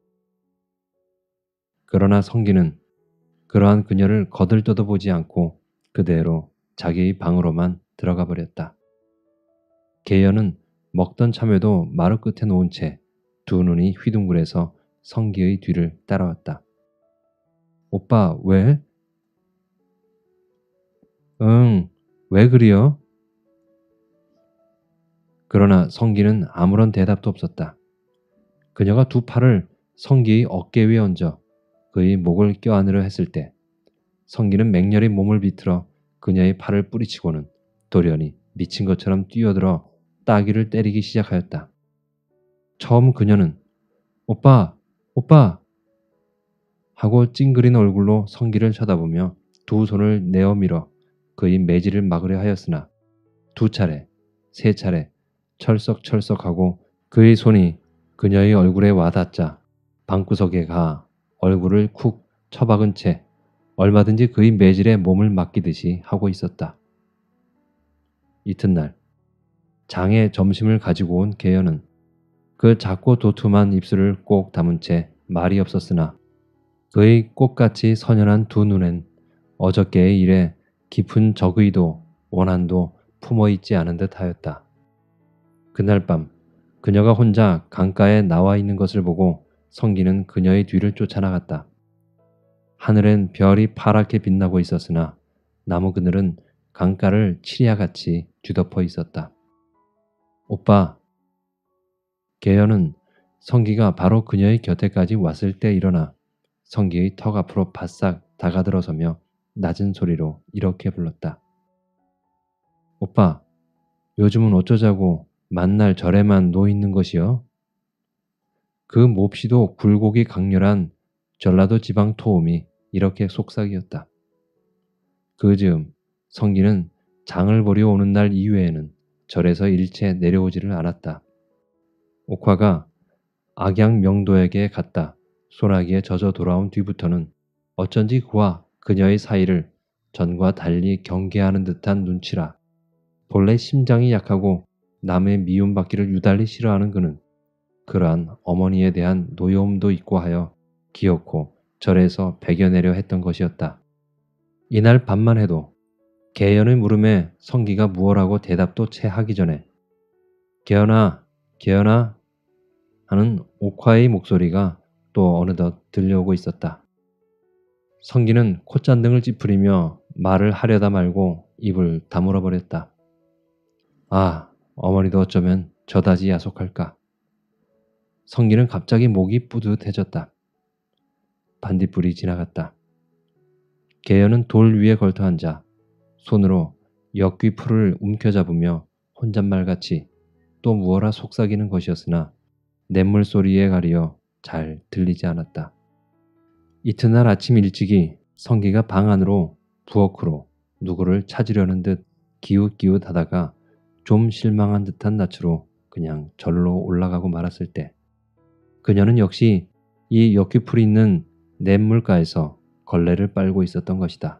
그러나 성기는 그러한 그녀를 거들떠도 보지 않고 그대로 자기의 방으로만 들어가 버렸다. 개연은 먹던 참외도 마루 끝에 놓은 채 두 눈이 휘둥그레서 성기의 뒤를 따라왔다. 오빠, 왜? 응, 왜 그리여? 그러나 성기는 아무런 대답도 없었다. 그녀가 두 팔을 성기의 어깨 위에 얹어 그의 목을 껴안으려 했을 때 성기는 맹렬히 몸을 비틀어 그녀의 팔을 뿌리치고는 돌연히 미친 것처럼 뛰어들어 따귀를 때리기 시작하였다. 처음 그녀는 오빠! 오빠! 하고 찡그린 얼굴로 성기를 쳐다보며 두 손을 내어 밀어 그의 매질을 막으려 하였으나 두 차례, 세 차례 철썩철썩하고 그의 손이 그녀의 얼굴에 와닿자 방구석에 가 얼굴을 쿡 처박은 채 얼마든지 그의 매질에 몸을 맡기듯이 하고 있었다. 이튿날 장에 점심을 가지고 온 개연은 그 작고 도톰한 입술을 꼭 다문 채 말이 없었으나 그의 꽃같이 선연한 두 눈엔 어저께의 일에 깊은 적의도 원한도 품어있지 않은 듯 하였다. 그날 밤 그녀가 혼자 강가에 나와 있는 것을 보고 성기는 그녀의 뒤를 쫓아나갔다. 하늘엔 별이 파랗게 빛나고 있었으나 나무 그늘은 강가를 치리야같이 뒤덮어 있었다. 오빠. 개연은 성기가 바로 그녀의 곁에까지 왔을 때 일어나 성기의 턱 앞으로 바싹 다가들어서며 낮은 소리로 이렇게 불렀다. 오빠, 요즘은 어쩌자고 만날 절에만 놓있는 것이여? 그 몹시도 굴곡이 강렬한 전라도 지방 토음이 이렇게 속삭이었다. 그 즈음 성기는 장을 보려 오는 날 이외에는 절에서 일체 내려오지를 않았다. 옥화가 악양명도에게 갔다 소나기에 젖어 돌아온 뒤부터는 어쩐지 그와 그녀의 사이를 전과 달리 경계하는 듯한 눈치라. 본래 심장이 약하고 남의 미움받기를 유달리 싫어하는 그는 그러한 어머니에 대한 노여움도 있고 하여 기어코 절에서 배겨내려 했던 것이었다. 이날 밤만 해도 개연의 물음에 성기가 무엇라고 대답도 채 하기 전에 개연아, 개연아 하는 옥화의 목소리가 또 어느덧 들려오고 있었다. 성기는 콧잔등을 찌푸리며 말을 하려다 말고 입을 다물어 버렸다. 아, 어머니도 어쩌면 저다지 야속할까. 성기는 갑자기 목이 뿌듯해졌다. 반딧불이 지나갔다. 개연은 돌 위에 걸터 앉아 손으로 역귀 풀을 움켜잡으며 혼잣말같이 또 무어라 속삭이는 것이었으나 냇물 소리에 가리어 잘 들리지 않았다. 이튿날 아침 일찍이 성기가 방 안으로 부엌으로 누구를 찾으려는 듯 기웃기웃 하다가 좀 실망한 듯한 낯으로 그냥 절로 올라가고 말았을 때 그녀는 역시 이 역귀풀이 있는 냇물가에서 걸레를 빨고 있었던 것이다.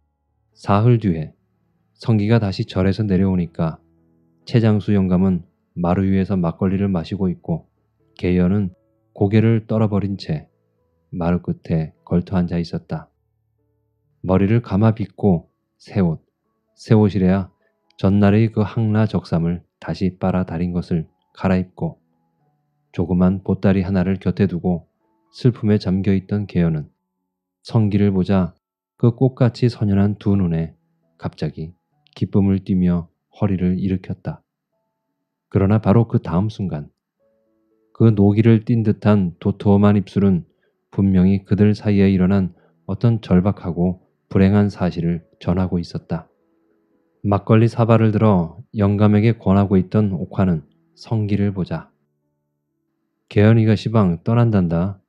사흘 뒤에 성기가 다시 절에서 내려오니까 최장수 영감은 마루 위에서 막걸리를 마시고 있고 개연은 고개를 떨어버린 채 마루 끝에 걸터 앉아 있었다. 머리를 감아 빗고 새 옷, 새 옷이래야 전날의 그 항라 적삼을 다시 빨아 다린 것을 갈아입고 조그만 보따리 하나를 곁에 두고 슬픔에 잠겨있던 개연은 성기를 보자 그 꽃같이 선연한 두 눈에 갑자기 기쁨을 띠며 허리를 일으켰다. 그러나 바로 그 다음 순간 그 노기를 띤 듯한 도톰한 입술은 분명히 그들 사이에 일어난 어떤 절박하고 불행한 사실을 전하고 있었다. 막걸리 사발을 들어 영감에게 권하고 있던 옥화는 성기를 보자 개연이가 시방 떠난단다.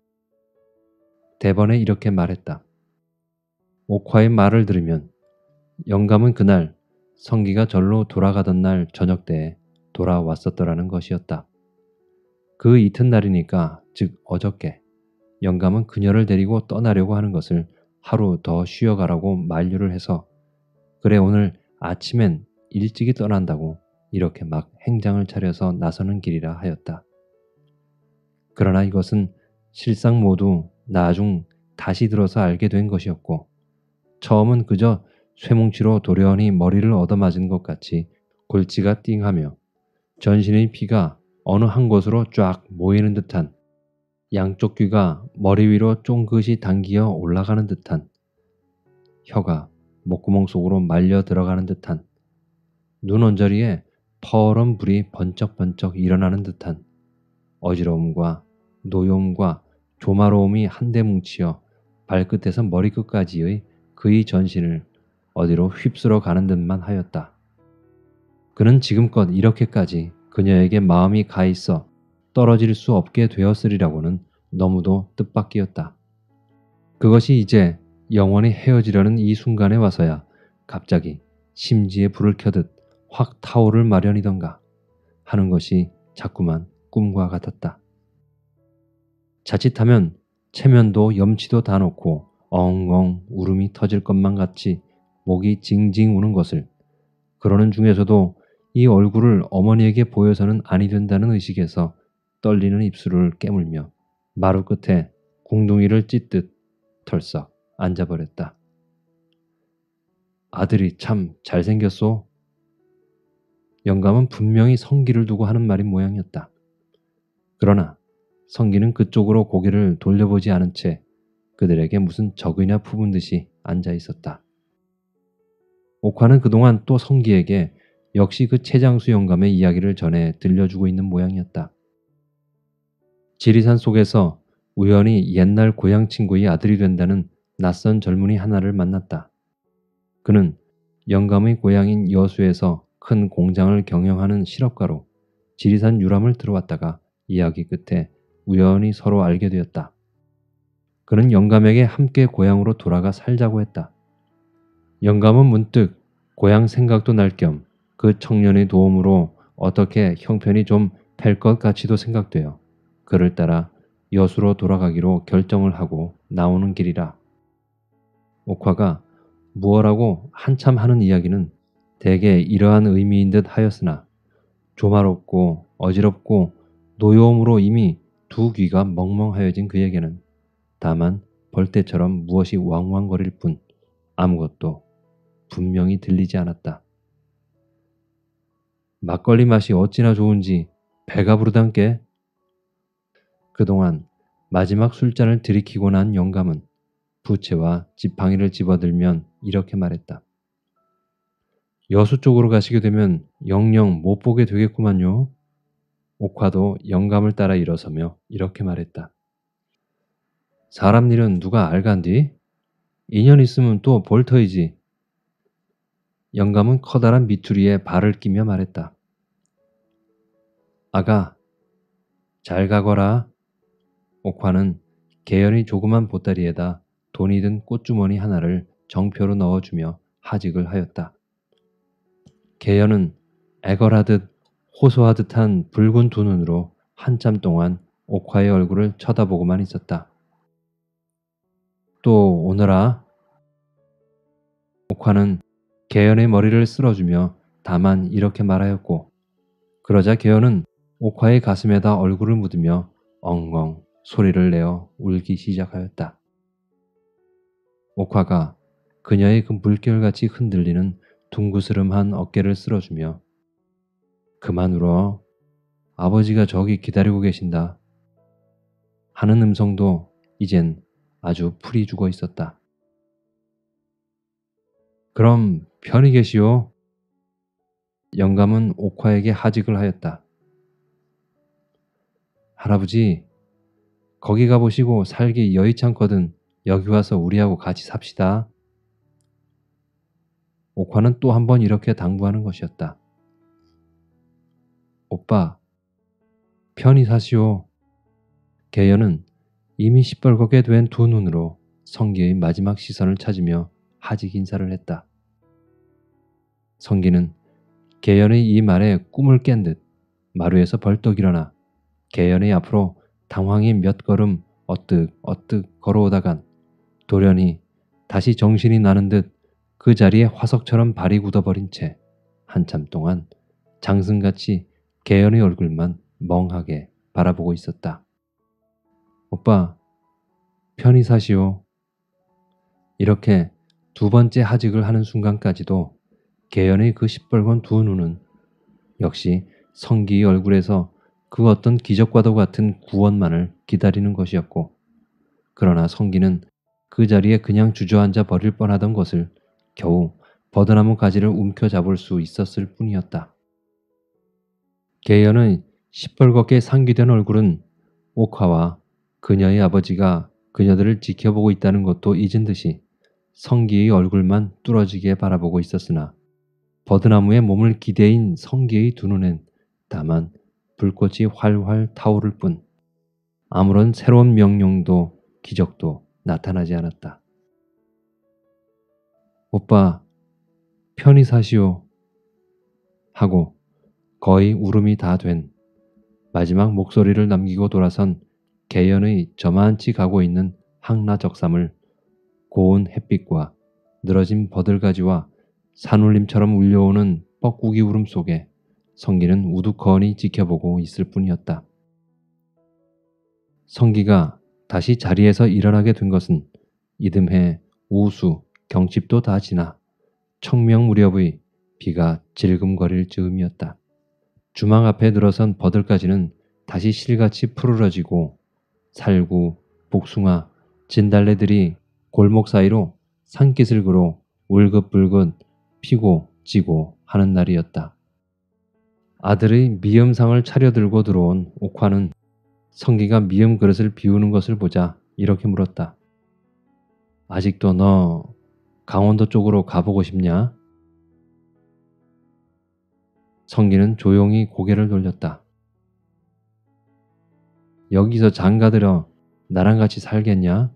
대번에 이렇게 말했다. 옥화의 말을 들으면 영감은 그날 성기가 절로 돌아가던 날 저녁 때에 돌아왔었더라는 것이었다. 그 이튿날이니까 즉 어저께 영감은 그녀를 데리고 떠나려고 하는 것을 하루 더 쉬어가라고 만류를 해서 그래 오늘 아침엔 일찍이 떠난다고 이렇게 막 행장을 차려서 나서는 길이라 하였다. 그러나 이것은 실상 모두 나중 다시 들어서 알게 된 것이었고 처음은 그저 쇠뭉치로 도련히 머리를 얻어맞은 것 같이 골치가 띵하며 전신의 피가 어느 한 곳으로 쫙 모이는 듯한 양쪽 귀가 머리 위로 쫑긋이 당기어 올라가는 듯한 혀가 목구멍 속으로 말려 들어가는 듯한 눈 언저리에 퍼런 불이 번쩍번쩍 일어나는 듯한 어지러움과 노여움과 조마로움이 한데 뭉치어 발끝에서 머리끝까지의 그의 전신을 어디로 휩쓸어 가는 듯만 하였다. 그는 지금껏 이렇게까지 그녀에게 마음이 가 있어 떨어질 수 없게 되었으리라고는 너무도 뜻밖이었다. 그것이 이제 영원히 헤어지려는 이 순간에 와서야 갑자기 심지에 불을 켜듯 확 타오를 마련이던가 하는 것이 자꾸만 꿈과 같았다. 자칫하면 체면도 염치도 다 놓고 엉엉 울음이 터질 것만 같이 목이 징징 우는 것을 그러는 중에서도 이 얼굴을 어머니에게 보여서는 아니 된다는 의식에서 떨리는 입술을 깨물며 마루 끝에 궁둥이를 찢듯 털썩 앉아버렸다. 아들이 참 잘생겼소. 영감은 분명히 성기를 두고 하는 말인 모양이었다. 그러나 성기는 그쪽으로 고개를 돌려보지 않은 채 그들에게 무슨 적이나 품은 듯이 앉아 있었다. 옥화는 그동안 또 성기에게 역시 그 최장수 영감의 이야기를 전해 들려주고 있는 모양이었다. 지리산 속에서 우연히 옛날 고향 친구의 아들이 된다는 낯선 젊은이 하나를 만났다. 그는 영감의 고향인 여수에서 큰 공장을 경영하는 실업가로 지리산 유람을 들어왔다가 이야기 끝에 우연히 서로 알게 되었다. 그는 영감에게 함께 고향으로 돌아가 살자고 했다. 영감은 문득 고향 생각도 날 겸 그 청년의 도움으로 어떻게 형편이 좀 될 것 같이도 생각되어 그를 따라 여수로 돌아가기로 결정을 하고 나오는 길이라. 옥화가 무엇라고 한참 하는 이야기는 대개 이러한 의미인 듯 하였으나 조마롭고 어지럽고 노여움으로 이미 두 귀가 멍멍하여진 그에게는 다만 벌떼처럼 무엇이 왕왕거릴 뿐 아무것도 분명히 들리지 않았다. 막걸리 맛이 어찌나 좋은지 배가 부르단께. 그동안 마지막 술잔을 들이키고 난 영감은 부채와 지팡이를 집어들면 이렇게 말했다. 여수 쪽으로 가시게 되면 영영 못 보게 되겠구만요. 옥화도 영감을 따라 일어서며 이렇게 말했다. 사람 일은 누가 알간디? 인연 있으면 또 볼 터이지. 영감은 커다란 미투리에 발을 끼며 말했다. 아가, 잘 가거라. 옥화는 개연이 조그만 보따리에다 돈이 든 꽃주머니 하나를 정표로 넣어주며 하직을 하였다. 개연은 애걸하듯 호소하듯한 붉은 두 눈으로 한참 동안 옥화의 얼굴을 쳐다보고만 있었다. 또 오너라. 옥화는 개연의 머리를 쓸어주며 다만 이렇게 말하였고 그러자 개연은 옥화의 가슴에다 얼굴을 묻으며 엉엉 소리를 내어 울기 시작하였다. 옥화가 그녀의 그 물결같이 흔들리는 둥그스름한 어깨를 쓸어주며 그만 울어. 아버지가 저기 기다리고 계신다. 하는 음성도 이젠 아주 풀이 죽어 있었다. 그럼 편히 계시오. 영감은 옥화에게 하직을 하였다. 할아버지, 거기 가보시고 살기 여의찮거든 여기 와서 우리하고 같이 삽시다. 옥화는 또 한 번 이렇게 당부하는 것이었다. 오빠, 편히 사시오. 계연은 이미 시뻘겋게 된 두 눈으로 성기의 마지막 시선을 찾으며 하직 인사를 했다. 성기는 계연의 이 말에 꿈을 깬 듯 마루에서 벌떡 일어나 계연의 앞으로 당황히 몇 걸음 어뜩 어뜩 걸어오다간 돌연히 다시 정신이 나는 듯 그 자리에 화석처럼 발이 굳어버린 채 한참 동안 장승같이 계연의 얼굴만 멍하게 바라보고 있었다. 오빠, 편히 사시오. 이렇게 두 번째 하직을 하는 순간까지도 계연의 그 시뻘건 두 눈은 역시 성기의 얼굴에서 그 어떤 기적과도 같은 구원만을 기다리는 것이었고, 그러나 성기는 그 자리에 그냥 주저앉아 버릴 뻔하던 것을 겨우 버드나무 가지를 움켜잡을 수 있었을 뿐이었다. 계연의 시뻘겋게 상기된 얼굴은 옥화와 그녀의 아버지가 그녀들을 지켜보고 있다는 것도 잊은 듯이 성기의 얼굴만 뚫어지게 바라보고 있었으나 버드나무에 몸을 기대인 성기의 두 눈엔 다만 불꽃이 활활 타오를 뿐 아무런 새로운 명령도 기적도 나타나지 않았다. 오빠, 편히 사시오. 하고 거의 울음이 다 된 마지막 목소리를 남기고 돌아선 계연의 저만치 가고 있는 항라적삼을 고운 햇빛과 늘어진 버들가지와 산울림처럼 울려오는 뻐꾸기 울음 속에 성기는 우두커니 지켜보고 있을 뿐이었다. 성기가 다시 자리에서 일어나게 된 것은 이듬해 우수, 경칩도 다 지나 청명 무렵의 비가 질금거릴 즈음이었다. 주망 앞에 늘어선 버들가지는 다시 실같이 푸르러지고 살구, 복숭아, 진달래들이 골목 사이로 산기슭으로 울긋불긋 피고 지고 하는 날이었다. 아들의 미음상을 차려들고 들어온 옥화는 성기가 미음 그릇을 비우는 것을 보자 이렇게 물었다. 아직도 너 강원도 쪽으로 가보고 싶냐? 성기는 조용히 고개를 돌렸다. 여기서 장가들어 나랑 같이 살겠냐?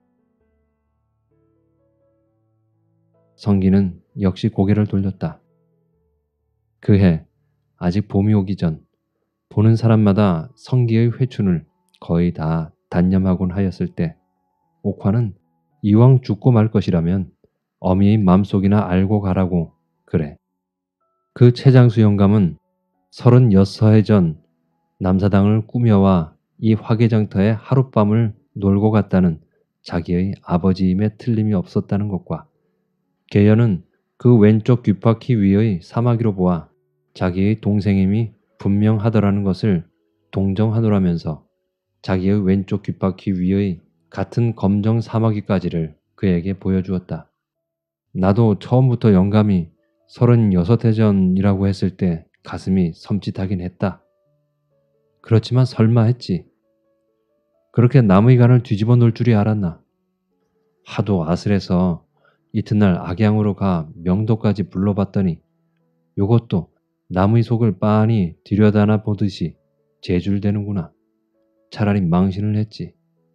성기는 역시 고개를 돌렸다. 그해 아직 봄이 오기 전 보는 사람마다 성기의 회춘을 거의 다 단념하곤 하였을 때 옥화는 이왕 죽고 말 것이라면 어미의 맘속이나 알고 가라고 그래. 그 최장수 영감은 서른여섯 해 전 남사당을 꾸며와 이 화개장터에 하룻밤을 놀고 갔다는 자기의 아버지임에 틀림이 없었다는 것과 계연은 그 왼쪽 귓바퀴 위의 사마귀로 보아 자기의 동생임이 분명하더라는 것을 동정하노라면서 자기의 왼쪽 귓바퀴 위의 같은 검정 사마귀까지를 그에게 보여주었다. 나도 처음부터 영감이 서른여섯 해 전이라고 했을 때 가슴이 섬찟하긴 했다. 그렇지만 설마 했지. 그렇게 남의 간을 뒤집어 놓을 줄이 알았나. 하도 아슬해서 이튿날 악양으로 가 명도까지 불러봤더니 요것도 남의 속을 빤히 들여다나 보듯이 제줄대는구나. 차라리 망신을 했지.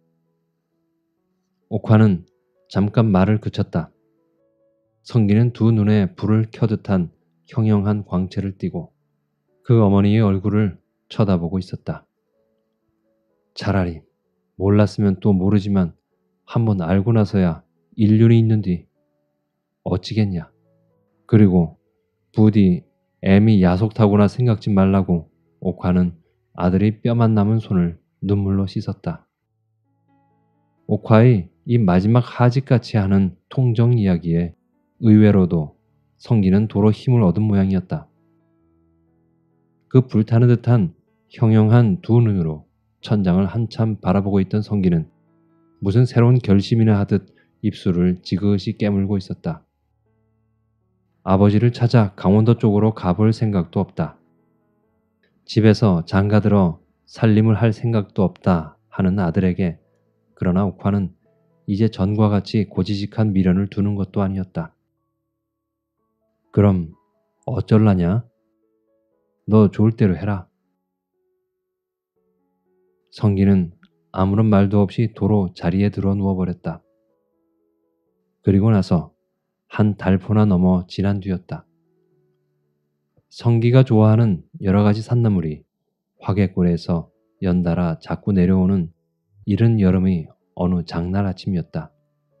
옥화는 잠깐 말을 그쳤다. 성기는 두 눈에 불을 켜듯한 형형한 광채를 띠고 그 어머니의 얼굴을 쳐다보고 있었다. 차라리 몰랐으면 또 모르지만 한번 알고 나서야 인륜이 있는디 어찌겠냐. 그리고 부디 애미 야속 타고나 생각지 말라고 옥화는 아들의 뼈만 남은 손을 눈물로 씻었다. 옥화의 이 마지막 하직같이 하는 통정 이야기에 의외로도 성기는 도로 힘을 얻은 모양이었다. 그 불타는 듯한 형형한 두 눈으로 천장을 한참 바라보고 있던 성기는 무슨 새로운 결심이나 하듯 입술을 지그시 깨물고 있었다. 아버지를 찾아 강원도 쪽으로 가볼 생각도 없다. 집에서 장가들어 살림을 할 생각도 없다 하는 아들에게 그러나 옥화는 이제 전과 같이 고지식한 미련을 두는 것도 아니었다. 그럼 어쩔라냐? 너 좋을 대로 해라. 성기는 아무런 말도 없이 도로 자리에 들어 누워버렸다. 그리고 나서 한 달포나 넘어 지난 뒤였다. 성기가 좋아하는 여러 가지 산나물이 화개골에서 연달아 자꾸 내려오는 이른 여름의 어느 장날 아침이었다.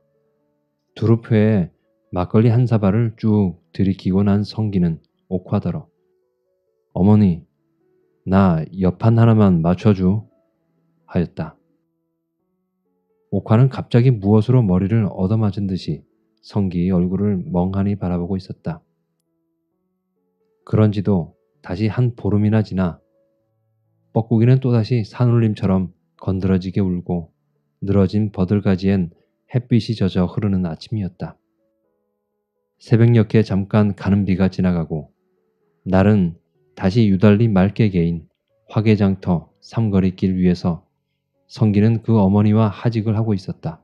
두릅회에 막걸리 한 사발을 쭉 들이키고 난 성기는 옥화더러 어머니, 나 옆판 하나만 맞춰주 하였다. 옥화는 갑자기 무엇으로 머리를 얻어맞은 듯이 성기의 얼굴을 멍하니 바라보고 있었다. 그런지도 다시 한 보름이나 지나 뻐꾸기는 또다시 산울림처럼 건드러지게 울고 늘어진 버들가지엔 햇빛이 젖어 흐르는 아침이었다. 새벽녘에 잠깐 가는 비가 지나가고 날은 다시 유달리 맑게 개인 화개장터 삼거리길 위에서 성기는 그 어머니와 하직을 하고 있었다.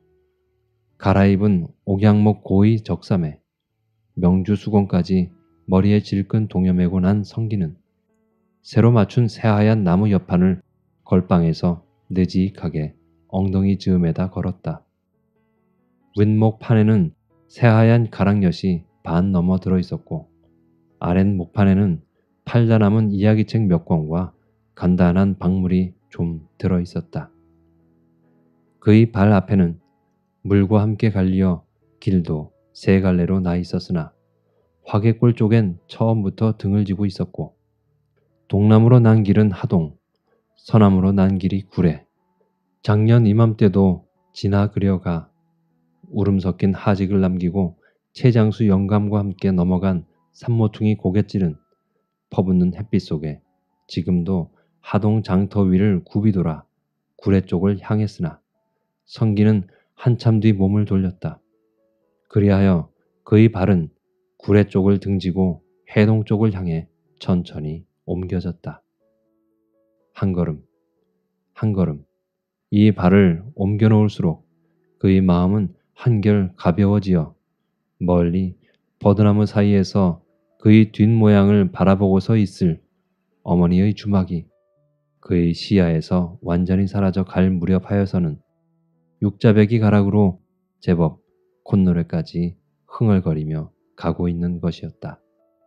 갈아입은 옥양목 고의 적삼에 명주 수건까지 머리에 질끈 동여매고 난 성기는 새로 맞춘 새하얀 나무 옆판을 걸방에서 느지익하게 엉덩이 즈음에다 걸었다. 윗목 판에는 새하얀 가랑엿이 반 넘어 들어있었고 아랫 목판에는 팔다 남은 이야기책 몇 권과 간단한 박물이 좀 들어있었다. 그의 발 앞에는 물과 함께 갈리어 길도 세 갈래로 나 있었으나 화개골 쪽엔 처음부터 등을 지고 있었고 동남으로 난 길은 하동, 서남으로 난 길이 구례, 작년 이맘때도 지나 그려가 울음 섞인 하직을 남기고 최장수 영감과 함께 넘어간 산모퉁이 고갯길은 퍼붓는 햇빛 속에 지금도 하동 장터 위를 굽이 돌아 구례 쪽을 향했으나 성기는 한참 뒤 몸을 돌렸다. 그리하여 그의 발은 구례 쪽을 등지고 해동 쪽을 향해 천천히 옮겨졌다. 한 걸음, 한 걸음, 이 발을 옮겨 놓을수록 그의 마음은 한결 가벼워지어 멀리 버드나무 사이에서 그의 뒷모양을 바라보고서 있을 어머니의 주막이 그의 시야에서 완전히 사라져 갈 무렵하여서는 육자배기 가락으로 제법 콧노래까지 흥얼거리며 가고 있는 것이었다.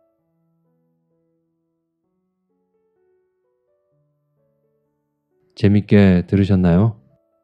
재밌게 들으셨나요?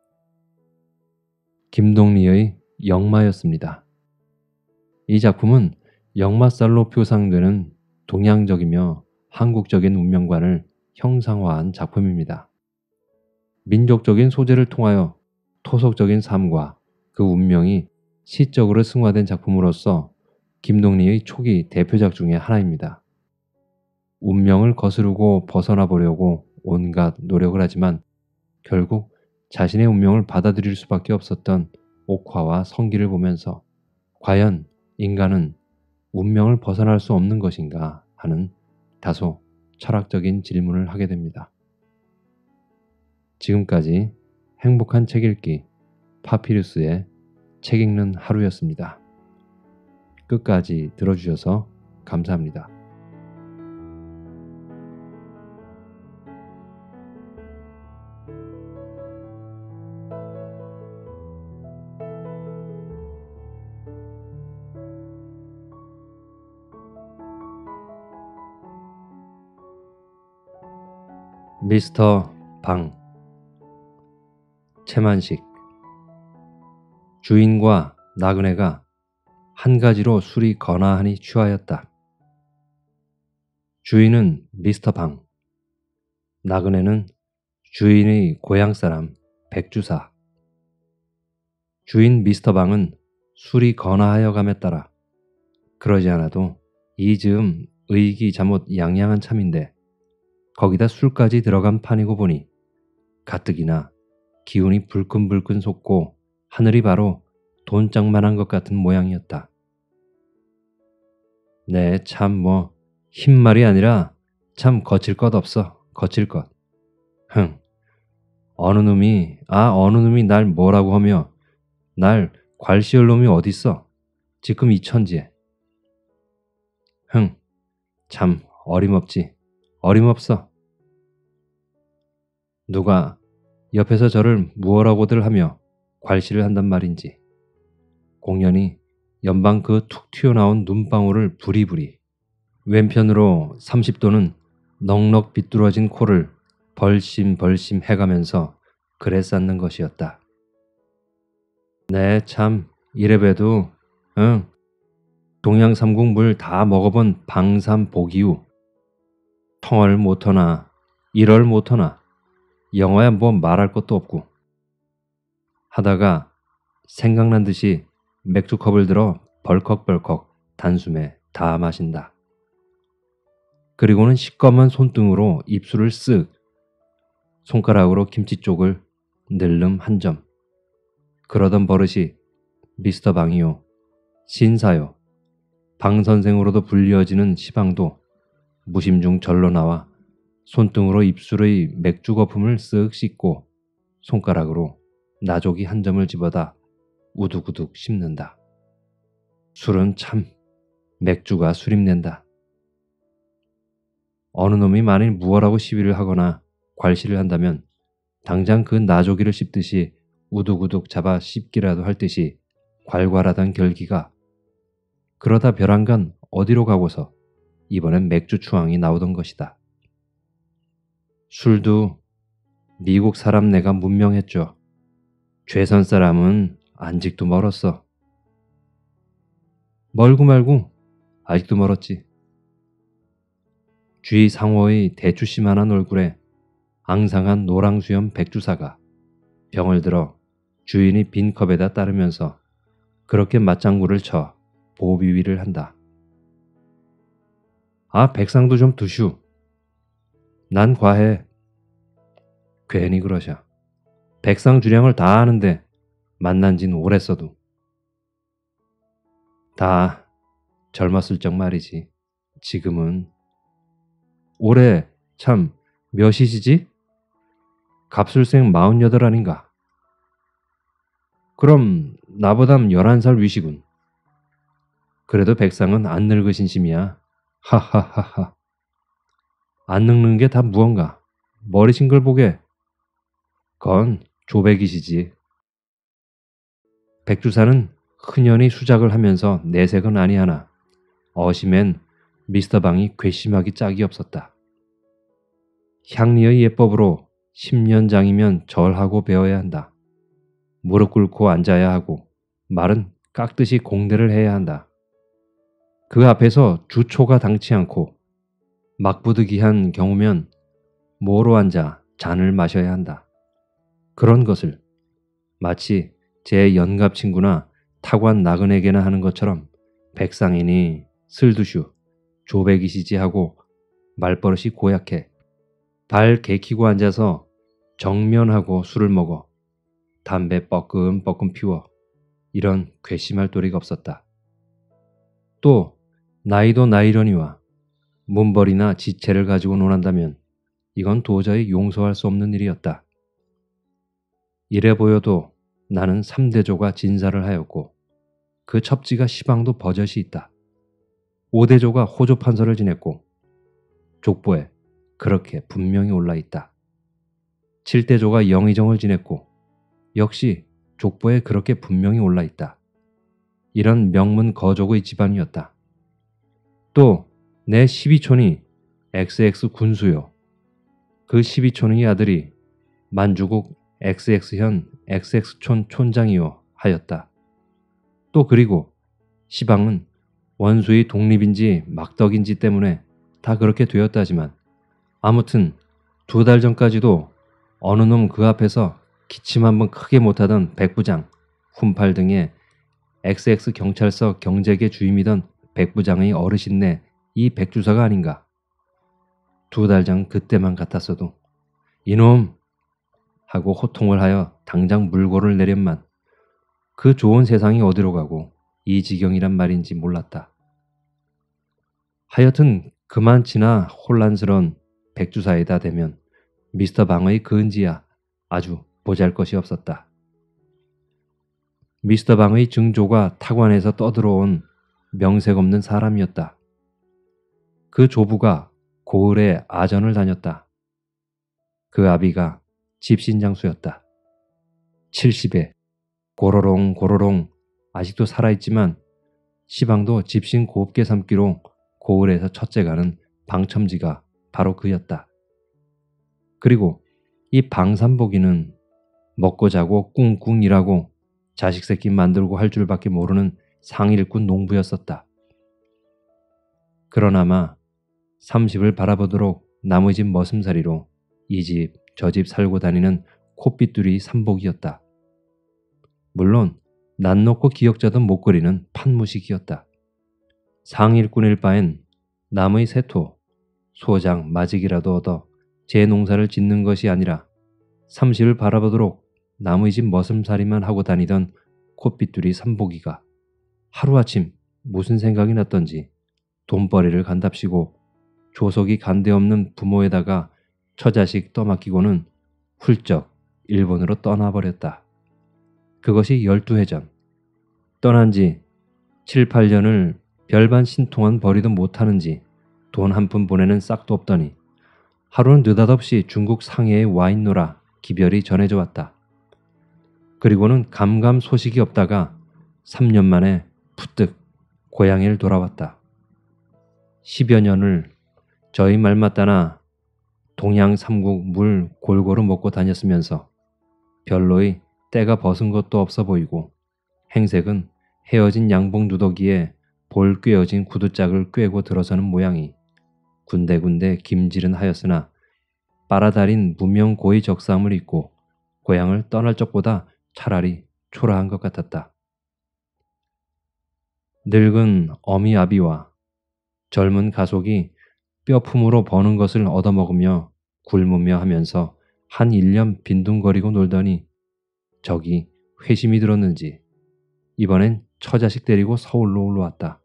김동리의 역마였습니다. 이 작품은 역마살로 표상되는 동양적이며 한국적인 운명관을 형상화한 작품입니다. 민족적인 소재를 통하여 토속적인 삶과 그 운명이 시적으로 승화된 작품으로서 김동리의 초기 대표작 중의 하나입니다. 운명을 거스르고 벗어나 보려고 온갖 노력을 하지만 결국 자신의 운명을 받아들일 수밖에 없었던 옥화와 성기를 보면서 과연 인간은 운명을 벗어날 수 없는 것인가 하는 다소 철학적인 질문을 하게 됩니다. 지금까지 행복한 책 읽기 파피루스의 책 읽는 하루였습니다. 끝까지 들어주셔서 감사합니다. 미스터 방 채만식 주인과 나그네가 한 가지로 술이 거나하니 취하였다. 주인은 미스터 방, 나그네는 주인의 고향사람 백주사. 주인 미스터 방은 술이 거나하여 감에 따라 그러지 않아도 이 즈음 의기 잠옷 양양한 참인데 거기다 술까지 들어간 판이고 보니 가뜩이나 기운이 불끈불끈 솟고 하늘이 바로 돈짝만한 것 같은 모양이었다. 네, 참 뭐 흰말이 아니라 참 거칠 것 없어. 거칠 것. 흥. 어느 놈이 아 어느 놈이 날 뭐라고 하며 날 괄시할 놈이 어딨어. 지금 이 천지에. 흥. 참 어림없지. 어림없어. 누가 옆에서 저를 무엇라고들 하며 괄시를 한단 말인지. 공연히 연방 그 툭 튀어나온 눈방울을 부리부리 왼편으로 삼십 도는 넉넉 비뚤어진 코를 벌심벌심 해가면서 그래 쌓는 것이었다. 네, 참 이래봬도 응 동양삼국 물 다 먹어본 방삼복이유 텅을 못하나 일을 못하나 영어야 뭐 말할 것도 없고 하다가 생각난 듯이 맥주컵을 들어 벌컥벌컥 단숨에 다 마신다. 그리고는 시꺼먼 손등으로 입술을 쓱 손가락으로 김치 쪽을 늘름 한 점. 그러던 버릇이 미스터 방이요, 신사요, 방 선생으로도 불리어지는 시방도 무심중 절로 나와 손등으로 입술의 맥주 거품을 쓱 씻고 손가락으로 나족이 한 점을 집어다 우두구둑 씹는다. 술은 참 맥주가 술입낸다. 어느 놈이 만일 무엇라고 시비를 하거나 괄시를 한다면 당장 그 나조기를 씹듯이 우두구둑 잡아 씹기라도 할 듯이 괄괄하던 결기가 그러다 벼랑간 어디로 가고서 이번엔 맥주 추앙이 나오던 것이다. 술도 미국 사람 내가 문명했죠. 죄선 사람은 안직도 멀었어. 멀고 말고 아직도 멀었지. 주위 상호의 대추씨만한 얼굴에 앙상한 노랑수염 백주사가 병을 들어 주인이 빈 컵에다 따르면서 그렇게 맞장구를 쳐 보비위를 한다. 아, 백상도 좀 두슈. 난 과해. 괜히 그러셔. 백상 주량을 다 아는데 만난 진 오래써도. 다 젊었을 적 말이지. 지금은. 올해 참 몇이시지? 갑술생 마흔여덟 아닌가? 그럼 나보담 열한 살 위시군. 그래도 백상은 안 늙으신 심이야. 하하하하. 안 늙는 게 다 무언가? 머리 싱글 보게. 건 조백이시지. 백주사는 흔연히 수작을 하면서 내색은 아니하나 어심엔 미스터 방이 괘씸하기 짝이 없었다. 향리의 예법으로 십 년장이면 절하고 배워야 한다. 무릎 꿇고 앉아야 하고 말은 깍듯이 공대를 해야 한다. 그 앞에서 주초가 당치 않고 막부득이한 경우면 모로 앉아 잔을 마셔야 한다. 그런 것을 마치 제 연갑 친구나 타관 나그네게나 하는 것처럼 백상이니 슬두슈 조백이시지 하고 말버릇이 고약해 발 개키고 앉아서 정면하고 술을 먹어 담배 뻐끔뻐끔 피워 이런 괘씸할 도리가 없었다. 또 나이도 나이려니와 문벌이나 지체를 가지고 논한다면 이건 도저히 용서할 수 없는 일이었다. 이래 보여도 나는 삼대조가 진사를 하였고 그 첩지가 시방도 버젓이 있다. 오대조가 호조 판서를 지냈고 족보에 그렇게 분명히 올라있다. 칠대조가 영의정을 지냈고 역시 족보에 그렇게 분명히 올라있다. 이런 명문 거족의 집안이었다. 또 내 십이촌이 엑스엑스 군수요. 그 십이촌의 아들이 만주국 엑스엑스현 엑스엑스촌 촌장이요 하였다. 또 그리고 시방은 원수의 독립인지 막덕인지 때문에 다 그렇게 되었다지만 아무튼 두 달 전까지도 어느 놈 그 앞에서 기침 한번 크게 못하던 백부장, 훈팔 등의 엑스엑스 경찰서 경제계 주임이던 백부장의 어르신네 이 백주사가 아닌가. 두 달 전 그때만 같았어도 이놈 하고 호통을 하여 당장 물고를 내련만 그 좋은 세상이 어디로 가고 이 지경이란 말인지 몰랐다. 하여튼 그만치나 혼란스러운 백주사에다 대면 미스터 방의 근지야 아주 보잘것이 없었다. 미스터 방의 증조가 타관에서 떠들어온 명색 없는 사람이었다. 그 조부가 고을에 아전을 다녔다. 그 아비가 집신장수였다. 칠십에 고로롱 고로롱 아직도 살아있지만 시방도 집신 곱게 삼기로 고을에서 첫째 가는 방첨지가 바로 그였다. 그리고 이 방삼복이는 먹고 자고 꿍꿍 일하고 자식 새끼 만들고 할 줄밖에 모르는 상일꾼 농부였었다. 그러나마 삼십을 바라보도록 나무집 머슴살이로 이 집 저 집 살고 다니는 콧빗두리 삼복이었다. 물론 낯 놓고 기억자던 목걸이는 판무식이었다. 상일꾼일 바엔 남의 세토, 소장, 마직이라도 얻어 제 농사를 짓는 것이 아니라 삼십을 바라보도록 남의 집 머슴살이만 하고 다니던 콧빗두리 삼복이가 하루아침 무슨 생각이 났던지 돈벌이를 간답시고 조속이 간데없는 부모에다가 처자식 떠맡기고는 훌쩍 일본으로 떠나버렸다. 그것이 열두 해 전. 떠난 지 칠, 팔 년을 별반 신통한 벌이도 못하는지 돈 한 푼 보내는 싹도 없더니 하루는 느닷없이 중국 상해에 와 있노라 기별이 전해져 왔다. 그리고는 감감 소식이 없다가 삼 년 만에 푸뜩 고향을 돌아왔다. 십여 년을 저희 말 맞다나 동양 삼국 물 골고루 먹고 다녔으면서 별로의 때가 벗은 것도 없어 보이고 행색은 헤어진 양복 누더기에 볼 꿰어진 구두짝을 꿰고 들어서는 모양이 군데군데 김질은 하였으나 빨아다린 무명 고의 적삼을 입고 고향을 떠날 적보다 차라리 초라한 것 같았다. 늙은 어미 아비와 젊은 가속이 뼈품으로 버는 것을 얻어먹으며 굶으며 하면서 한 일 년 빈둥거리고 놀더니 저기 회심이 들었는지 이번엔 처자식 데리고 서울로 올라왔다.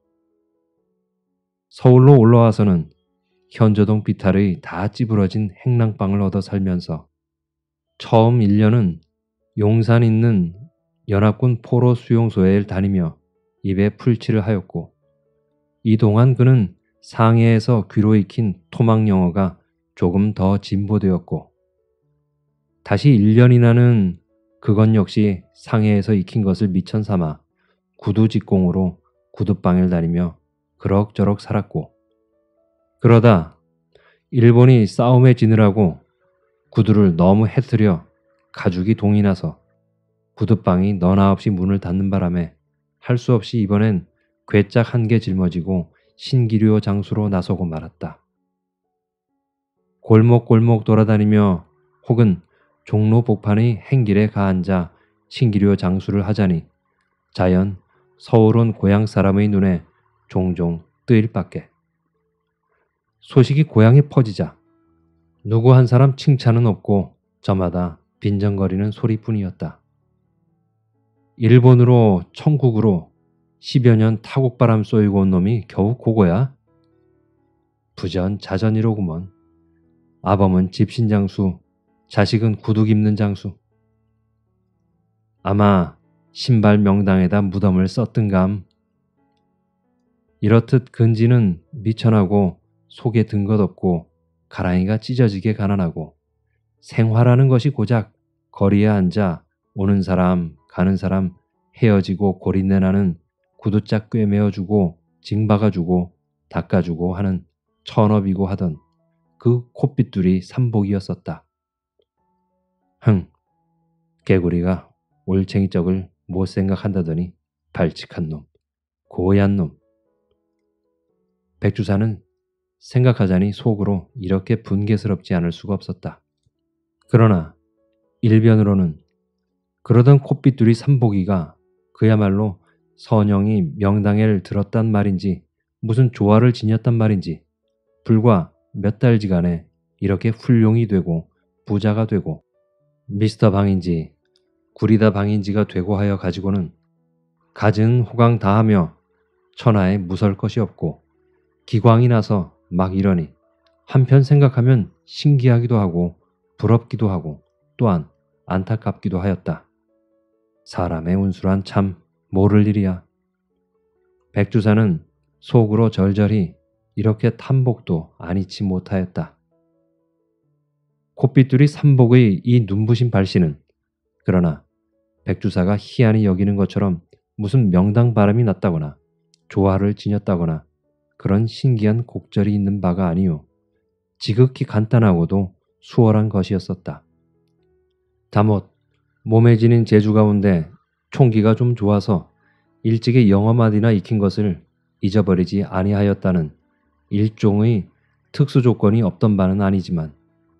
서울로 올라와서는 현저동 비탈의 다 찌부러진 행랑방을 얻어 살면서 처음 일 년은 용산 있는 연합군 포로 수용소에 다니며 입에 풀칠을 하였고 이 동안 그는 상해에서 귀로 익힌 토막 영어가 조금 더 진보되었고 다시 일 년이나는 그건 역시 상해에서 익힌 것을 미천 삼아 구두 직공으로 구두방을 다니며 그럭저럭 살았고 그러다 일본이 싸움에 지느라고 구두를 너무 해뜨려 가죽이 동이 나서 구두방이 너나 없이 문을 닫는 바람에 할 수 없이 이번엔 괴짝 한 개 짊어지고 신기료 장수로 나서고 말았다. 골목골목 돌아다니며 혹은 종로 복판의 행길에 가앉아 신기료 장수를 하자니 자연 서울 온 고향 사람의 눈에 종종 뜨일 밖에. 소식이 고향에 퍼지자 누구 한 사람 칭찬은 없고 저마다 빈정거리는 소리뿐이었다. 일본으로 천국으로 십여 년 타국바람 쏘이고 온 놈이 겨우 그거야? 부전자전이로구먼. 아범은 집신장수, 자식은 구두 입는 장수. 아마 신발 명당에다 무덤을 썼든감. 이렇듯 근지는 미천하고 속에 든 것 없고 가랑이가 찢어지게 가난하고 생활하는 것이 고작 거리에 앉아 오는 사람 가는 사람 헤어지고 고린내나는 구두짝 꿰매어주고 징박아주고 닦아주고 하는 천업이고 하던 그 콧빗두리 삼복이었었다. 흥, 개구리가 올챙이 쩍을 못 생각한다더니 발칙한 놈, 고얀 놈. 백주사는 생각하자니 속으로 이렇게 분개스럽지 않을 수가 없었다. 그러나 일변으로는 그러던 콧빗두리 삼복이가 그야말로 선영이 명당을 들었단 말인지 무슨 조화를 지녔단 말인지 불과 몇 달지간에 이렇게 훌륭이 되고 부자가 되고 미스터 방인지 구리다 방인지가 되고 하여 가지고는 가진 호강 다하며 천하에 무설 것이 없고 기광이 나서 막 이러니 한편 생각하면 신기하기도 하고 부럽기도 하고 또한 안타깝기도 하였다. 사람의 운수란 참 모를 일이야. 백주사는 속으로 절절히 이렇게 탐복도 아니치 못하였다. 콧빗둘이 삼복의 이 눈부신 발씨는 그러나 백주사가 희한히 여기는 것처럼 무슨 명당 바람이 났다거나 조화를 지녔다거나 그런 신기한 곡절이 있는 바가 아니요 지극히 간단하고도 수월한 것이었었다. 다못 몸에 지닌 재주 가운데 총기가 좀 좋아서 일찍이 영어마디나 익힌 것을 잊어버리지 아니하였다는 일종의 특수 조건이 없던 바는 아니지만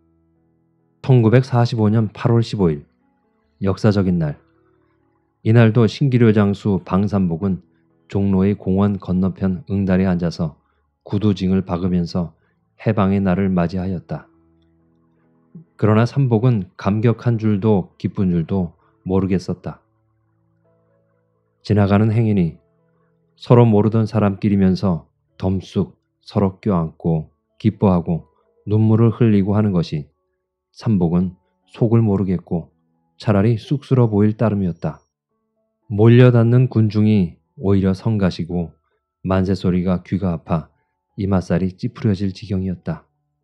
천구백사십오 년 팔월 십오일 역사적인 날, 이날도 신기료 장수 방삼복은 종로의 공원 건너편 응달에 앉아서 구두징을 박으면서 해방의 날을 맞이하였다. 그러나 삼복은 감격한 줄도 기쁜 줄도 모르겠었다. 지나가는 행인이 서로 모르던 사람끼리면서 덤쑥 서로 껴안고 기뻐하고 눈물을 흘리고 하는 것이 삼복은 속을 모르겠고 차라리 쑥스러 보일 따름이었다. 몰려닿는 군중이 오히려 성가시고 만세소리가 귀가 아파 이맛살이 찌푸려질 지경이었다.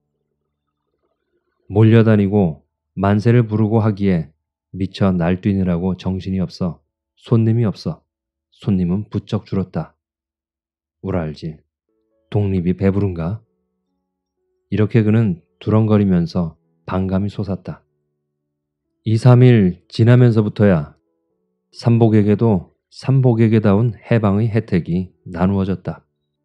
몰려다니고 만세를 부르고 하기에 미처 날뛰느라고 정신이 없어 손님이 없어 손님은 부쩍 줄었다. 우랄질, 독립이 배부른가? 이렇게 그는 두렁거리면서 반감이 솟았다. 이, 삼일 지나면서부터야 삼복에게도 삼복에게다운 해방의 혜택이 나누어졌다.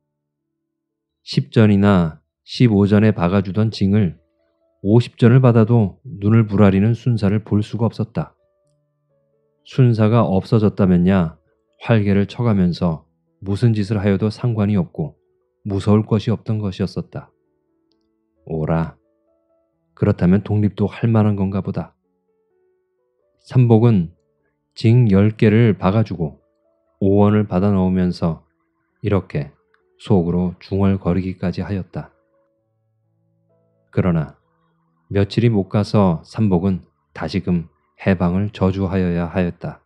십 전이나 십오 전에 박아주던 징을 오십 전을 받아도 눈을 부라리는 순사를 볼 수가 없었다. 순사가 없어졌다면야 활개를 쳐가면서 무슨 짓을 하여도 상관이 없고 무서울 것이 없던 것이었었다. 오라, 그렇다면 독립도 할 만한 건가 보다. 삼복은 징 열 개를 박아주고 오 원을 받아 넣으면서 이렇게 속으로 중얼거리기까지 하였다. 그러나 며칠이 못 가서 삼복은 다시금 해방을 저주하여야 하였다.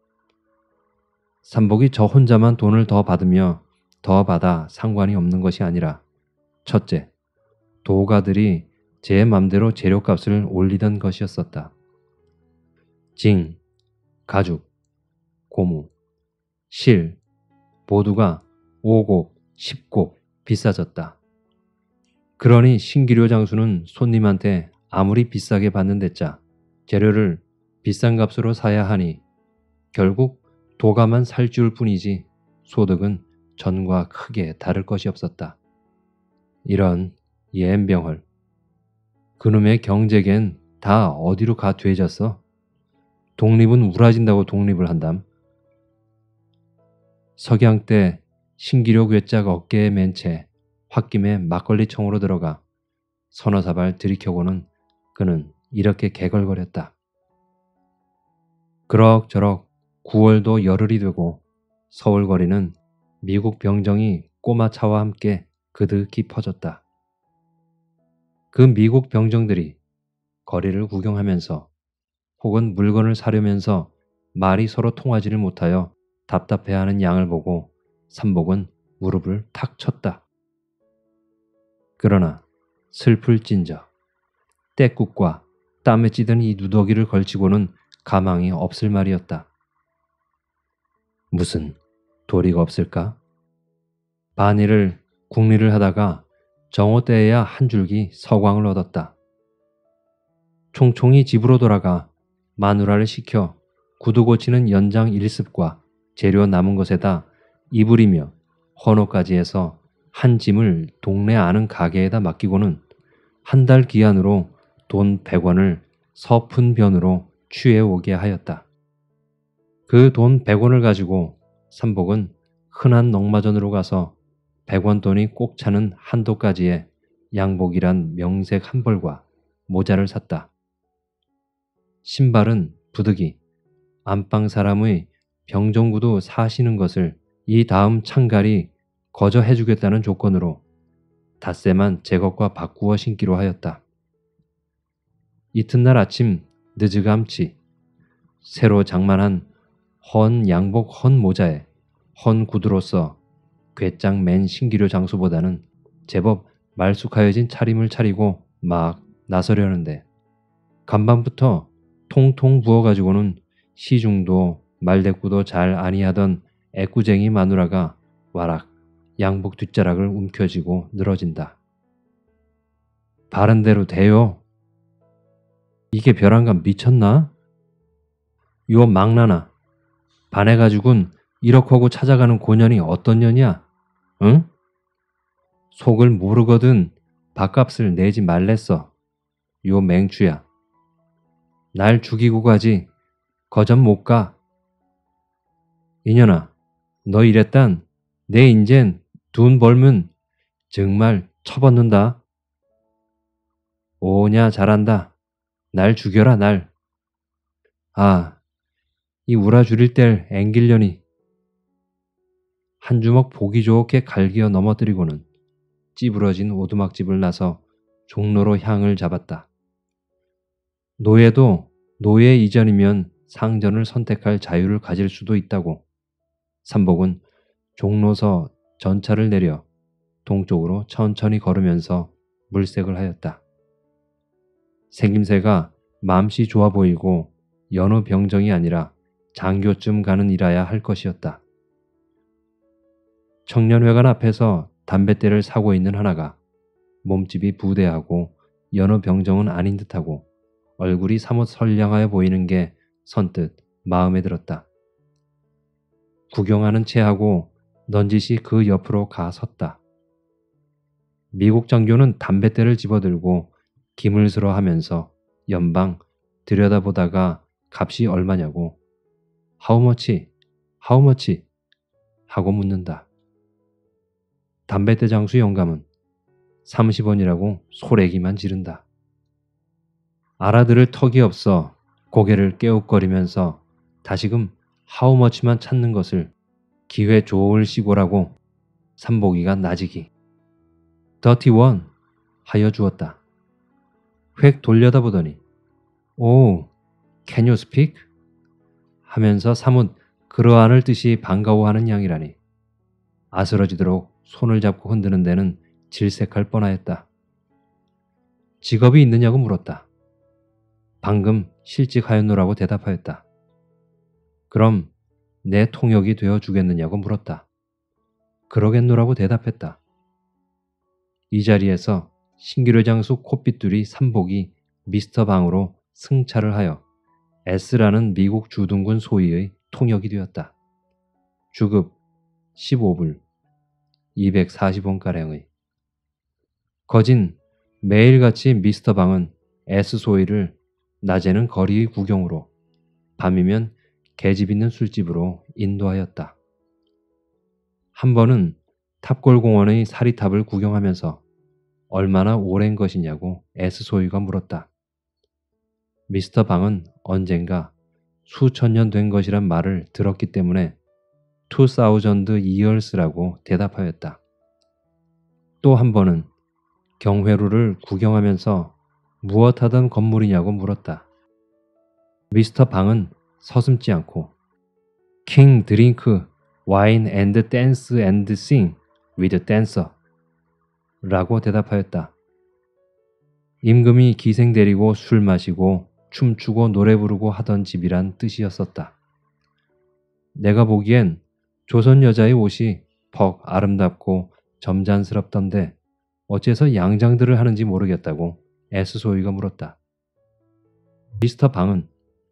삼복이 저 혼자만 돈을 더 받으며 더 받아 상관이 없는 것이 아니라 첫째, 도가들이 제 맘대로 재료값을 올리던 것이었었다. 징, 가죽, 고무, 실 모두가 오곱, 십곱 비싸졌다. 그러니 신기료 장수는 손님한테 아무리 비싸게 받는 데짜 재료를 비싼 값으로 사야 하니 결국 도가만 살찌울 뿐이지 소득은 전과 크게 다를 것이 없었다. 이런 예엠병헐, 그놈의 경제겐 다 어디로 가 되졌어? 독립은 우라진다고 독립을 한담. 석양 때 신기료 괴짝 어깨에 맨 채 홧김에 막걸리청으로 들어가 서너 사발 들이켜고는 그는 이렇게 개걸거렸다. 그럭저럭 구월도 열흘이 되고 서울거리는 미국 병정이 꼬마 차와 함께 그득히 퍼졌다. 그 미국 병정들이 거리를 구경하면서 혹은 물건을 사려면서 말이 서로 통하지를 못하여 답답해하는 양을 보고 삼복은 무릎을 탁 쳤다. 그러나 슬플진저 떼국과 땀에 찌든 이 누더기를 걸치고는 가망이 없을 말이었다. 무슨 도리가 없을까? 반일을 국리를 하다가 정오 때에야 한 줄기 서광을 얻었다. 총총히 집으로 돌아가 마누라를 시켜 구두 고치는 연장 일습과 재료 남은 것에다 이불이며 헌옷까지 해서 한 짐을 동네 아는 가게에다 맡기고는 한 달 기한으로 돈 백 원을 서푼변으로 취해오게 하였다. 그 돈 백 원을 가지고 삼복은 흔한 농마전으로 가서 백 원 돈이 꼭 차는 한도까지의 양복이란 명색 한 벌과 모자를 샀다. 신발은 부득이 안방 사람의 병정구도 사시는 것을 이 다음 창갈이 거저 해주겠다는 조건으로 닷새만 제 것과 바꾸어 신기로 하였다. 이튿날 아침 늦으감치 새로 장만한 헌 양복 헌 모자에 헌 구두로서 괴짱 맨 신기료 장수보다는 제법 말쑥하여진 차림을 차리고 막 나서려는데 간밤부터 통통 부어가지고는 시중도 말대꾸도 잘 아니하던 애꾸쟁이 마누라가 와락 양복 뒷자락을 움켜쥐고 늘어진다. 바른대로 돼요. 이게 벼랑간 미쳤나? 요 망나나 반해가지고는 이렇게하고 찾아가는 고년이 어떤 년이야? 응? 속을 모르거든 밥값을 내지 말랬어. 요 맹추야. 날 죽이고 가지. 거전 못 가. 이년아, 너 이랬단 내 인젠 돈 벌면 정말 처벗는다. 오냐 잘한다. 날 죽여라 날. 아, 이 우라 줄일 뗄 앵길년이. 한 주먹 보기 좋게 갈기어 넘어뜨리고는 찌부러진 오두막집을 나서 종로로 향을 잡았다. 노예도 노예 이전이면 상전을 선택할 자유를 가질 수도 있다고 삼복은 종로서 전차를 내려 동쪽으로 천천히 걸으면서 물색을 하였다. 생김새가 맘씨 좋아 보이고 여느 병정이 아니라 장교쯤 가는 일아야 할 것이었다. 청년회관 앞에서 담뱃대를 사고 있는 하나가 몸집이 부대하고 여느 병정은 아닌 듯하고 얼굴이 사뭇 선량하여 보이는 게 선뜻 마음에 들었다. 구경하는 체하고 넌지시 그 옆으로 가 섰다. 미국 장교는 담뱃대를 집어들고 기물스러하면서 연방 들여다보다가 값이 얼마냐고 하우머치 하우머치 하고 묻는다. 담뱃대 장수 영감은 삼십 원이라고 소래기만 지른다. 알아들을 턱이 없어 고개를 깨웃거리면서 다시금 하우머치만 찾는 것을 기회 좋을 시고라고 삼복이가 나지기 더티 원 하여 주었다. 획 돌려다보더니 오, can you speak? 하면서 사뭇 그러하는 뜻이 반가워하는 양이라니 아스러지도록 손을 잡고 흔드는 데는 질색할 뻔하였다. 직업이 있느냐고 물었다. 방금 실직하였노라고 대답하였다. 그럼 내 통역이 되어 주겠느냐고 물었다. 그러겠노라고 대답했다. 이 자리에서 신기루 장수 콧빗둘이 삼복이 미스터 방으로 승차를 하여 S라는 미국 주둔군 소위의 통역이 되었다. 주급 십오 불, 이백사십 원가량의. 거진 매일같이 미스터 방은 S 소위를 낮에는 거리 구경으로 밤이면 계집 있는 술집으로 인도하였다. 한 번은 탑골공원의 사리탑을 구경하면서 얼마나 오랜 것이냐고 S 소위가 물었다. 미스터 방은 언젠가 수천 년 된 것이란 말을 들었기 때문에 two thousand years라고 대답하였다. 또 한 번은 경회루를 구경하면서 무엇하던 건물이냐고 물었다. 미스터 방은 서슴지 않고 King drink wine and dance and sing with dancer 라고 대답하였다. 임금이 기생 데리고 술 마시고 춤추고 노래 부르고 하던 집이란 뜻이었었다. 내가 보기엔 조선 여자의 옷이 퍽 아름답고 점잖스럽던데 어째서 양장들을 하는지 모르겠다고 S 소위가 물었다. 미스터 방은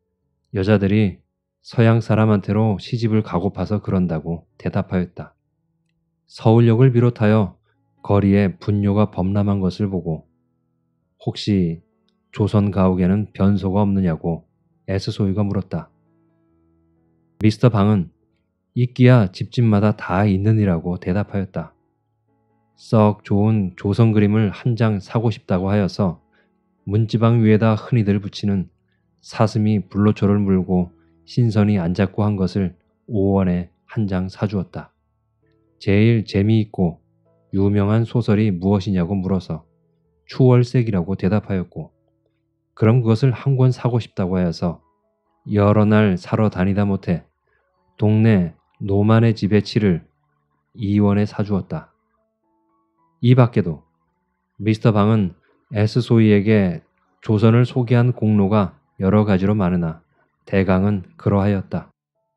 여자들이 서양 사람한테로 시집을 가고파서 그런다고 대답하였다. 서울역을 비롯하여 거리에 분뇨가 범람한 것을 보고 혹시 조선 가옥에는 변소가 없느냐고 S 소위가 물었다. 미스터 방은 있기야 집집마다 다 있느니라고 대답하였다. 썩 좋은 조선 그림을 한 장 사고 싶다고 하여서 문지방 위에다 흔히들 붙이는 사슴이 불로초를 물고 신선이 안 잡고 한 것을 오 원에 한 장 사주었다. 제일 재미있고 유명한 소설이 무엇이냐고 물어서 추월색이라고 대답하였고, 그럼 그것을 한 권 사고 싶다고 하여서 여러 날 사러 다니다 못해 동네 노만의 집에 치를 이 원에 사주었다. 이 밖에도 미스터 방은 에스 소이에게 조선을 소개한 공로가 여러 가지로 많으나 대강은 그러하였다.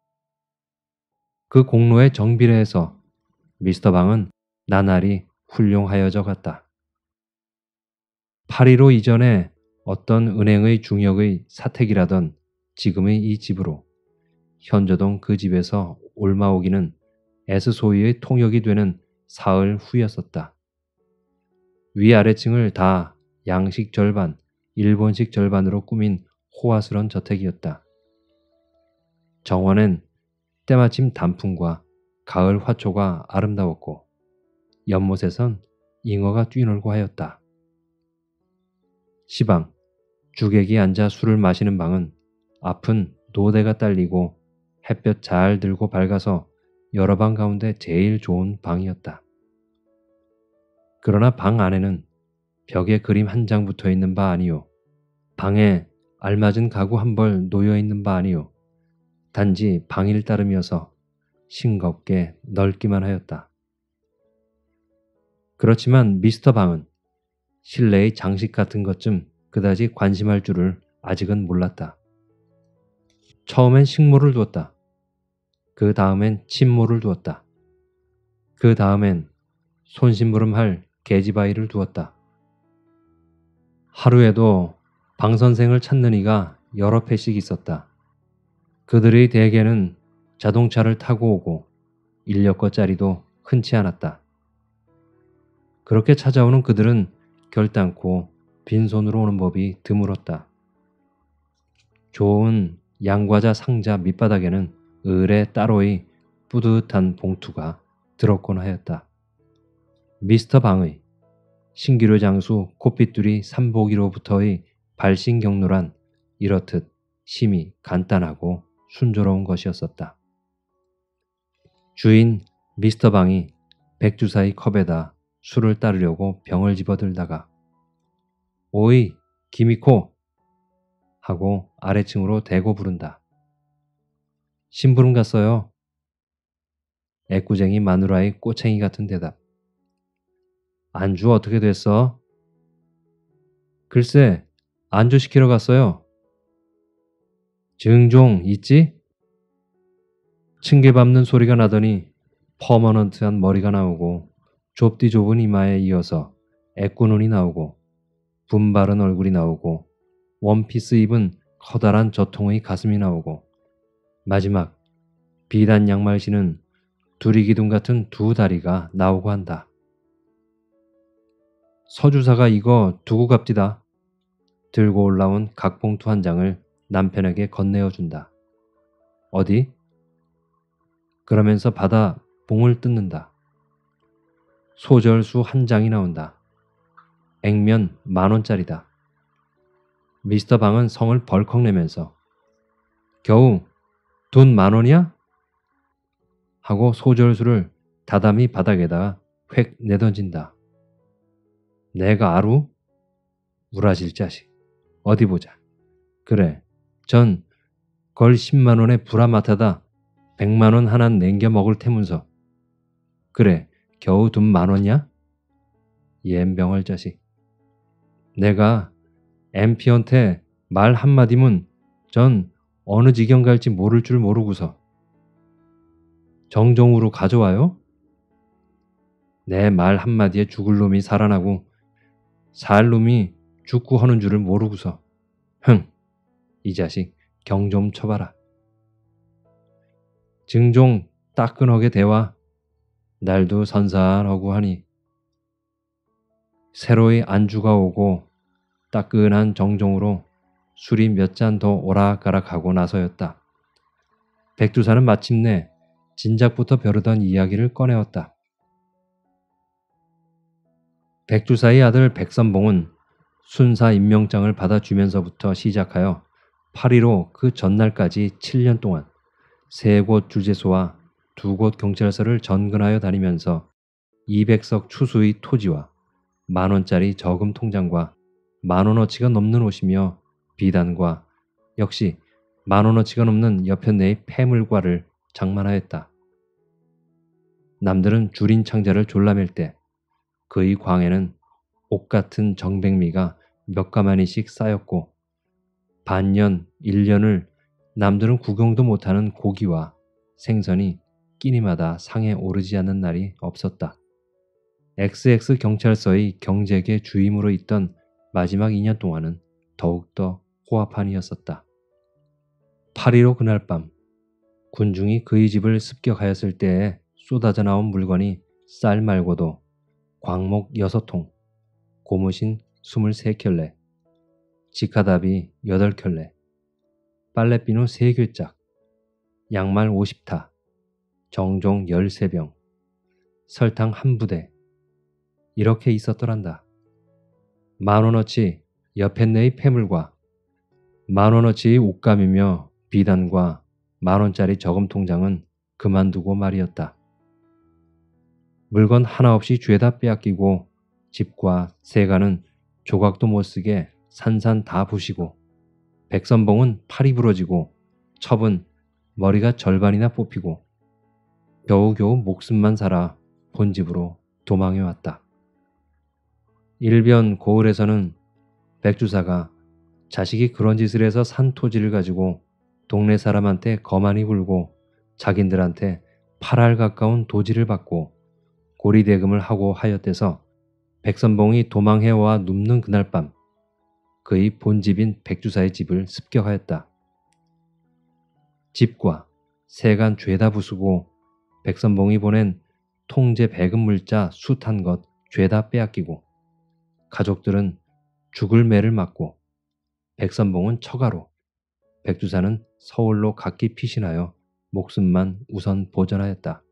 그 공로에 정비례해서 미스터 방은 나날이 훌륭하여져 갔다. 팔일오 이전에 어떤 은행의 중역의 사택이라던 지금의 이 집으로 현저동 그 집에서 올마오기는 에스 소이의 통역이 되는 사흘 후였었다. 위아래층을 다 양식 절반, 일본식 절반으로 꾸민 호화스런 저택이었다. 정원엔 때마침 단풍과 가을 화초가 아름다웠고 연못에선 잉어가 뛰놀고 하였다. 시방, 주객이 앉아 술을 마시는 방은 앞은 노대가 딸리고 햇볕 잘 들고 밝아서 여러 방 가운데 제일 좋은 방이었다. 그러나 방 안에는 벽에 그림 한 장 붙어 있는 바 아니요, 방에 알맞은 가구 한 벌 놓여 있는 바 아니요, 단지 방일 따름이어서 싱겁게 넓기만 하였다. 그렇지만 미스터 방은 실내의 장식 같은 것 좀 그다지 관심할 줄을 아직은 몰랐다. 처음엔 식모를 두었다. 그 다음엔 침모를 두었다. 그 다음엔 손심부름할 계집아이를 두었다. 하루에도 방 선생을 찾는 이가 여러 패씩 있었다. 그들의 대개는 자동차를 타고 오고 인력거짜리도 흔치 않았다. 그렇게 찾아오는 그들은 결단코 빈손으로 오는 법이 드물었다. 좋은 양과자 상자 밑바닥에는 을에 따로의 뿌듯한 봉투가 들었곤 하였다. 미스터 방의 신기루 장수 코핏두리 삼복이로부터의 발신 경로란 이렇듯 심히 간단하고 순조로운 것이었었다. 주인 미스터 방이 백주사의 컵에다 술을 따르려고 병을 집어들다가 오이 기미코 하고 아래층으로 대고 부른다. 심부름 갔어요. 애꾸쟁이 마누라의 꼬챙이 같은 대답. 안주 어떻게 됐어? 글쎄, 안주 시키러 갔어요. 증종 있지? 층계 밟는 소리가 나더니 퍼머넌트한 머리가 나오고 좁디 좁은 이마에 이어서 애꾸눈이 나오고 분바른 얼굴이 나오고 원피스 입은 커다란 저통의 가슴이 나오고 마지막 비단 양말 신은 두리기둥 같은 두 다리가 나오고 한다. 서주사가 이거 두고 갑디다. 들고 올라온 각봉투 한 장을 남편에게 건네어준다. 어디? 그러면서 받아 봉을 뜯는다. 소절수 한 장이 나온다. 액면 만 원짜리다. 미스터 방은 성을 벌컥 내면서 겨우 돈 만 원이야? 하고 소절수를 다담이 바닥에다가 획 내던진다. 내가 아루? 우라질 자식. 어디 보자. 그래, 전 걸 십만 원에 불아마타다 백만 원 하나 냉겨 먹을 테면서. 그래, 겨우 돈 만 원이야? 옌병을 자식. 내가 엠피한테 말 한마디면 전 어느 지경 갈지 모를 줄 모르고서. 정정으로 가져와요? 내 말 한마디에 죽을 놈이 살아나고 살 놈이 죽고 하는 줄을 모르고서. 흥, 이 자식 경 좀 쳐봐라. 증종 따끈하게 대와 날도 선산하고 하니 새로이 안주가 오고 따끈한 정종으로 술이 몇 잔 더 오락가락하고 나서였다. 백두산은 마침내 진작부터 벼르던 이야기를 꺼내었다. 백두사의 아들 백선봉은 순사 임명장을 받아주면서부터 시작하여 팔.일오 그 전날까지 칠 년 동안 세 곳 주재소와 두 곳 경찰서를 전근하여 다니면서 이백 석 추수의 토지와 만원짜리 저금 통장과 만원어치가 넘는 옷이며 비단과 역시 만원어치가 넘는 여편네의 폐물과를 장만하였다. 남들은 줄인 창자를 졸라맬 때 그의 광에는 옥 같은 정백미가 몇 가마니씩 쌓였고 반년, 일 년을 남들은 구경도 못하는 고기와 생선이 끼니마다 상에 오르지 않는 날이 없었다. 엑스엑스 경찰서의 경제계 주임으로 있던 마지막 이 년 동안은 더욱더 호화판이었었다. 팔.일오 그날 밤 군중이 그의 집을 습격하였을 때에 쏟아져 나온 물건이 쌀 말고도 광목 여섯 통, 고무신 스물세 켤레, 지카답이 여덟 켤레, 빨래비누 세 귿짝, 양말 오십 타, 정종 열세 병, 설탕 한 부대 이렇게 있었더란다. 만원어치 여편네의 폐물과 만원어치의 옷감이며 비단과 만원짜리 저금 통장은 그만두고 말이었다. 물건 하나 없이 죄다 빼앗기고 집과 세가는 조각도 못쓰게 산산 다 부시고 백선봉은 팔이 부러지고 첩은 머리가 절반이나 뽑히고 겨우겨우 목숨만 살아 본집으로 도망해왔다. 일변 고을에서는 백주사가 자식이 그런 짓을 해서 산 토지를 가지고 동네 사람한테 거만이 굴고 자긴들한테 팔 알 가까운 도지를 받고 고리대금을 하고 하였대서 백선봉이 도망해와 눕는 그날 밤 그의 본집인 백주사의 집을 습격하였다. 집과 세간 죄다 부수고 백선봉이 보낸 통제 배금 물자 숱한 것 죄다 빼앗기고 가족들은 죽을 매를 맞고 백선봉은 처가로 백주사는 서울로 각기 피신하여 목숨만 우선 보전하였다.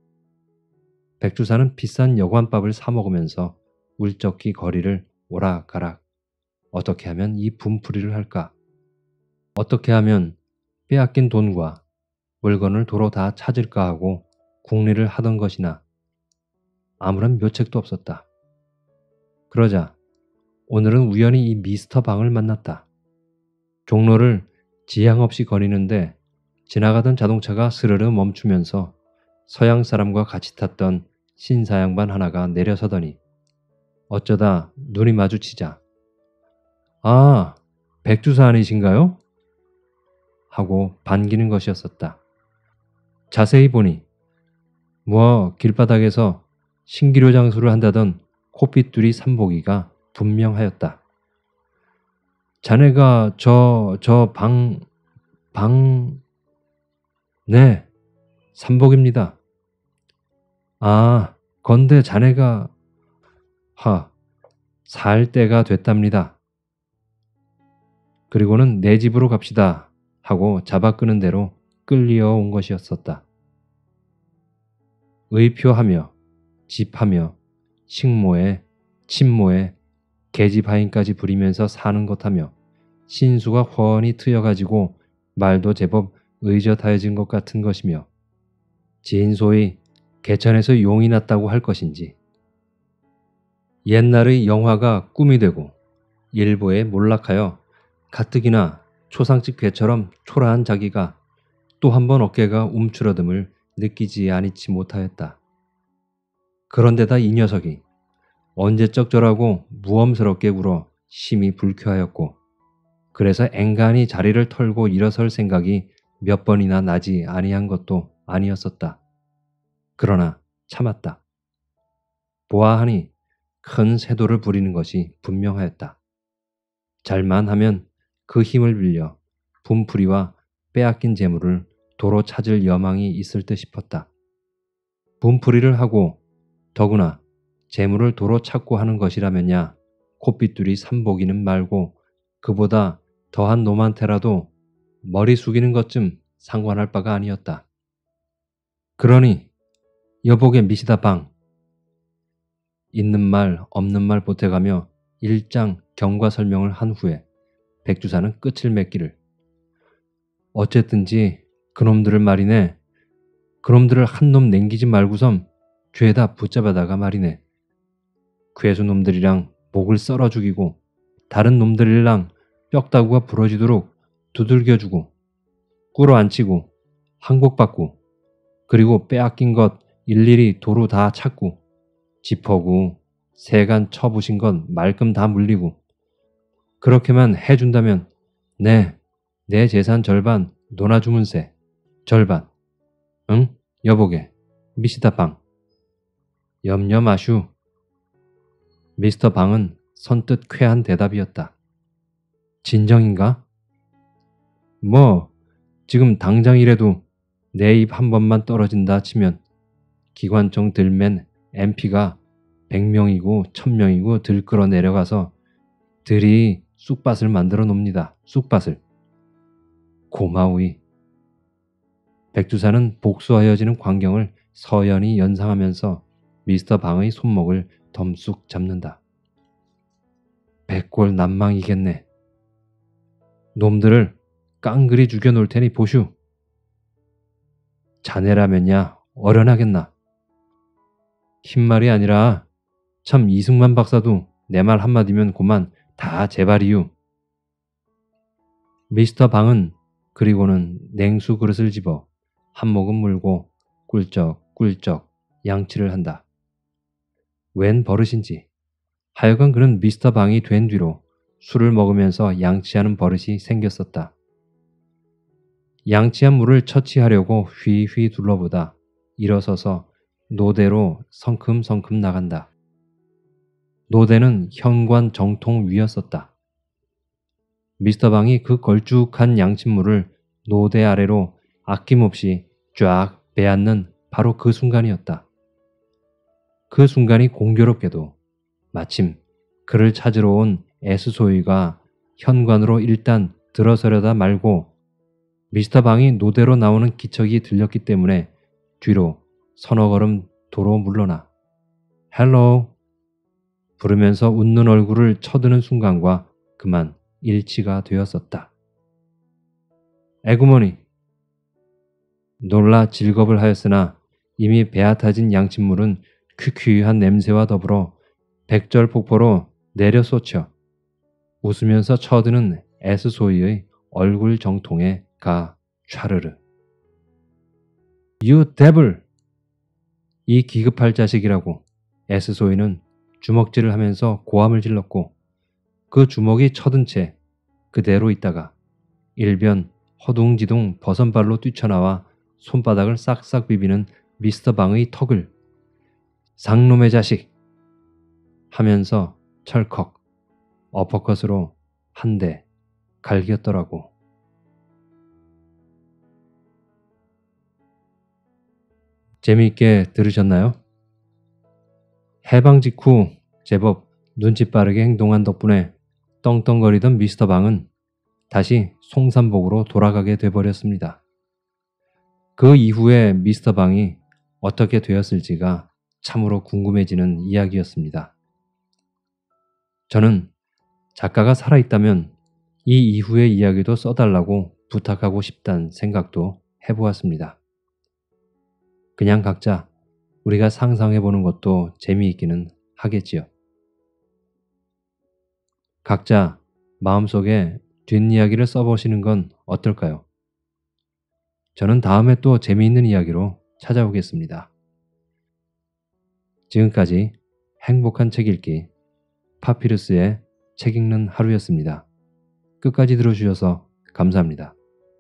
백주사는 비싼 여관밥을 사 먹으면서 울적히 거리를 오락가락 어떻게 하면 이 분풀이를 할까? 어떻게 하면 빼앗긴 돈과 물건을 도로 다 찾을까 하고 궁리를 하던 것이나 아무런 묘책도 없었다. 그러자 오늘은 우연히 이 미스터 방을 만났다. 종로를 지향 없이 거리는데 지나가던 자동차가 스르르 멈추면서 서양 사람과 같이 탔던 신사 양반 하나가 내려서더니 어쩌다 눈이 마주치자 아, 백주사 아니신가요? 하고 반기는 것이었었다. 자세히 보니 뭐 길바닥에서 신기루 장수를 한다던 코핏두리 삼복이가 분명하였다. 자네가 저, 저 방, 방... 네, 삼복입니다. 아, 건대 자네가... 하, 살 때가 됐답니다. 그리고는 내 집으로 갑시다 하고 잡아 끄는 대로 끌려 온 것이었었다. 의표하며 집하며 식모에 침모에 계집하인까지 부리면서 사는 것하며 신수가 훤히 트여가지고 말도 제법 의젓하여진 것 같은 것이며 진소의 개천에서 용이 났다고 할 것인지 옛날의 영화가 꿈이 되고 일부에 몰락하여 가뜩이나 초상집 괴처럼 초라한 자기가 또 한 번 어깨가 움츠러듦을 느끼지 아니치 못하였다. 그런데다 이 녀석이 언제적 저라고 무엄스럽게 울어 심히 불쾌하였고 그래서 앵간히 자리를 털고 일어설 생각이 몇 번이나 나지 아니한 것도 아니었었다. 그러나 참았다. 보아하니 큰 세도를 부리는 것이 분명하였다. 잘만 하면 그 힘을 빌려 분풀이와 빼앗긴 재물을 도로 찾을 여망이 있을 듯 싶었다. 분풀이를 하고 더구나 재물을 도로 찾고 하는 것이라면야 콧빗두리 삼복이는 말고 그보다 더한 놈한테라도 머리 숙이는 것쯤 상관할 바가 아니었다. 그러니 여복의 미시다 방 있는 말 없는 말 보태가며 일장 경과 설명을 한 후에 백주사는 끝을 맺기를 어쨌든지 그놈들을 말이네. 그놈들을 한 놈 냉기지 말고선 죄다 붙잡아다가 말이네. 괴수 놈들이랑 목을 썰어 죽이고 다른 놈들이랑 뼈다구가 부러지도록 두들겨주고 꿇어앉히고 항복받고 그리고 빼앗긴 것 일일이 도로 다 찾고 지퍼구 세간 쳐부신 것 말끔 다 물리고 그렇게만 해준다면 네, 내 재산 절반 논아주문세 절반 응? 여보게 미시다 방 염려 마슈. 미스터 방은 선뜻 쾌한 대답이었다. 진정인가? 뭐 지금 당장이라도 내 입 한 번만 떨어진다 치면 기관총 들맨 엠피가 백 명이고 천 명이고 들끓어 내려가서 들이 쑥밭을 만들어 놉니다. 쑥밭을. 고마우이. 백두산은 복수하여지는 광경을 서연히 연상하면서 미스터 방의 손목을 덤쑥 잡는다. 백골 난망이겠네. 놈들을 깡그리 죽여놓을 테니 보슈. 자네라면야 어련하겠나. 흰말이 아니라 참 이승만 박사도 내 말 한마디면 고만 다 제발이유. 미스터 방은 그리고는 냉수 그릇을 집어 한 모금 물고 꿀쩍꿀쩍 양치를 한다. 웬 버릇인지 하여간 그는 미스터 방이 된 뒤로 술을 먹으면서 양치하는 버릇이 생겼었다. 양치한 물을 처치하려고 휘휘 둘러보다 일어서서 노대로 성큼성큼 나간다. 노대는 현관 정통 위였었다. 미스터 방이 그 걸쭉한 양침물을 노대 아래로 아낌없이 쫙 빼앗는 바로 그 순간이었다. 그 순간이 공교롭게도 마침 그를 찾으러 온 에스소이가 현관으로 일단 들어서려다 말고 미스터 방이 노대로 나오는 기척이 들렸기 때문에 뒤로 서너 걸음 도로 물러나 헬로우 부르면서 웃는 얼굴을 쳐드는 순간과 그만 일치가 되었었다. 에구머니. 놀라 질겁을 하였으나 이미 배앗아진 양침물은 퀴퀴한 냄새와 더불어 백절폭포로 내려 쏟쳐 웃으면서 쳐드는 에스소이의 얼굴 정통에 가 촤르르. You devil! 이 기급할 자식이라고 에스소이는 주먹질을 하면서 고함을 질렀고 그 주먹이 쳐든 채 그대로 있다가 일변 허둥지둥 버선발로 뛰쳐나와 손바닥을 싹싹 비비는 미스터 방의 턱을 상놈의 자식 하면서 철컥 어퍼컷으로 한 대 갈겼더라고. 재미있게 들으셨나요? 해방 직후 제법 눈치 빠르게 행동한 덕분에 떵떵거리던 미스터 방은 다시 송산복으로 돌아가게 돼버렸습니다. 그 이후에 미스터 방이 어떻게 되었을지가 참으로 궁금해지는 이야기였습니다. 저는 작가가 살아있다면 이 이후의 이야기도 써달라고 부탁하고 싶다는 생각도 해보았습니다. 그냥 각자 우리가 상상해보는 것도 재미있기는 하겠지요. 각자 마음속에 뒷이야기를 써보시는 건 어떨까요? 저는 다음에 또 재미있는 이야기로 찾아오겠습니다. 지금까지 행복한 책 읽기 파피루스의 책 읽는 하루였습니다. 끝까지 들어주셔서 감사합니다.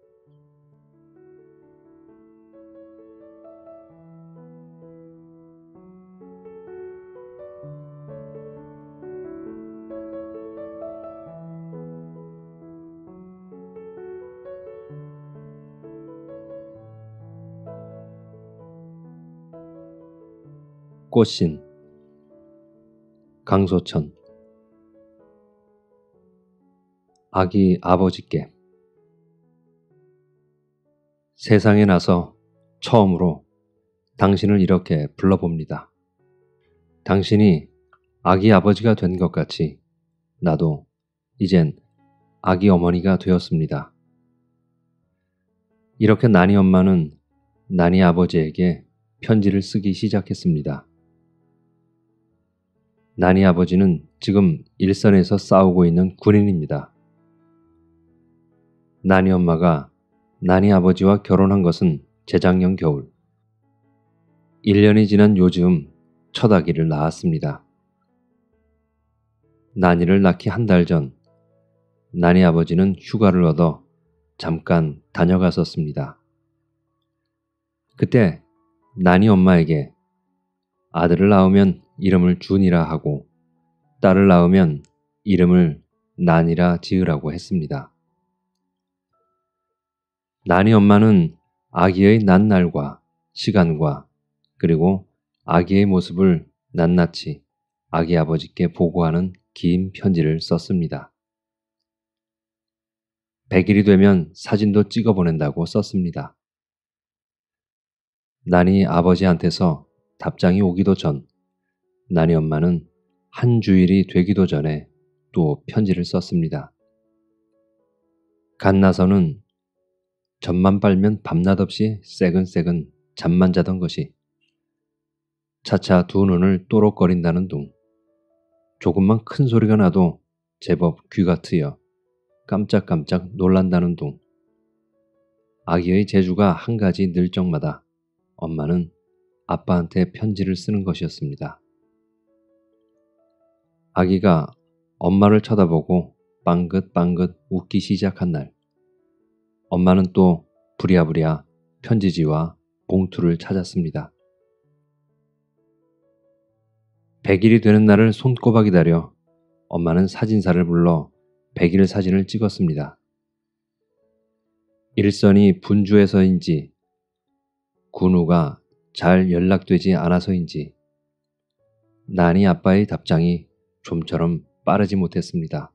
꽃신 강소천. 아기 아버지께. 세상에 나서 처음으로 당신을 이렇게 불러봅니다. 당신이 아기 아버지가 된 것 같이 나도 이젠 아기 어머니가 되었습니다. 이렇게 나니 엄마는 나니 아버지에게 편지를 쓰기 시작했습니다. 나니 아버지는 지금 일선에서 싸우고 있는 군인입니다. 나니 엄마가 나니 아버지와 결혼한 것은 재작년 겨울. 일 년이 지난 요즘 첫 아기를 낳았습니다. 나니를 낳기 한 달 전, 나니 아버지는 휴가를 얻어 잠깐 다녀갔었습니다. 그때 나니 엄마에게 아들을 낳으면 이름을 준이라 하고 딸을 낳으면 이름을 난이라 지으라고 했습니다. 나니 엄마는 아기의 난 날과 시간과 그리고 아기의 모습을 낱낱이 아기 아버지께 보고하는 긴 편지를 썼습니다. 백 일이 되면 사진도 찍어 보낸다고 썼습니다. 나니 아버지한테서 답장이 오기도 전, 나니 엄마는 한 주일이 되기도 전에 또 편지를 썼습니다. 갓나서는 젖만 빨면 밤낮 없이 새근새근 잠만 자던 것이 차차 두 눈을 또록거린다는 둥, 조금만 큰 소리가 나도 제법 귀가 트여 깜짝깜짝 놀란다는 둥, 아기의 재주가 한 가지 늘 적마다 엄마는 아빠한테 편지를 쓰는 것이었습니다. 아기가 엄마를 쳐다보고 빵긋빵긋 웃기 시작한 날, 엄마는 또 부랴부랴 편지지와 봉투를 찾았습니다. 백 일이 되는 날을 손꼽아 기다려 엄마는 사진사를 불러 백 일 사진을 찍었습니다. 일선이 분주해서인지 군우가 잘 연락되지 않아서인지 나니 아빠의 답장이 좀처럼 빠르지 못했습니다.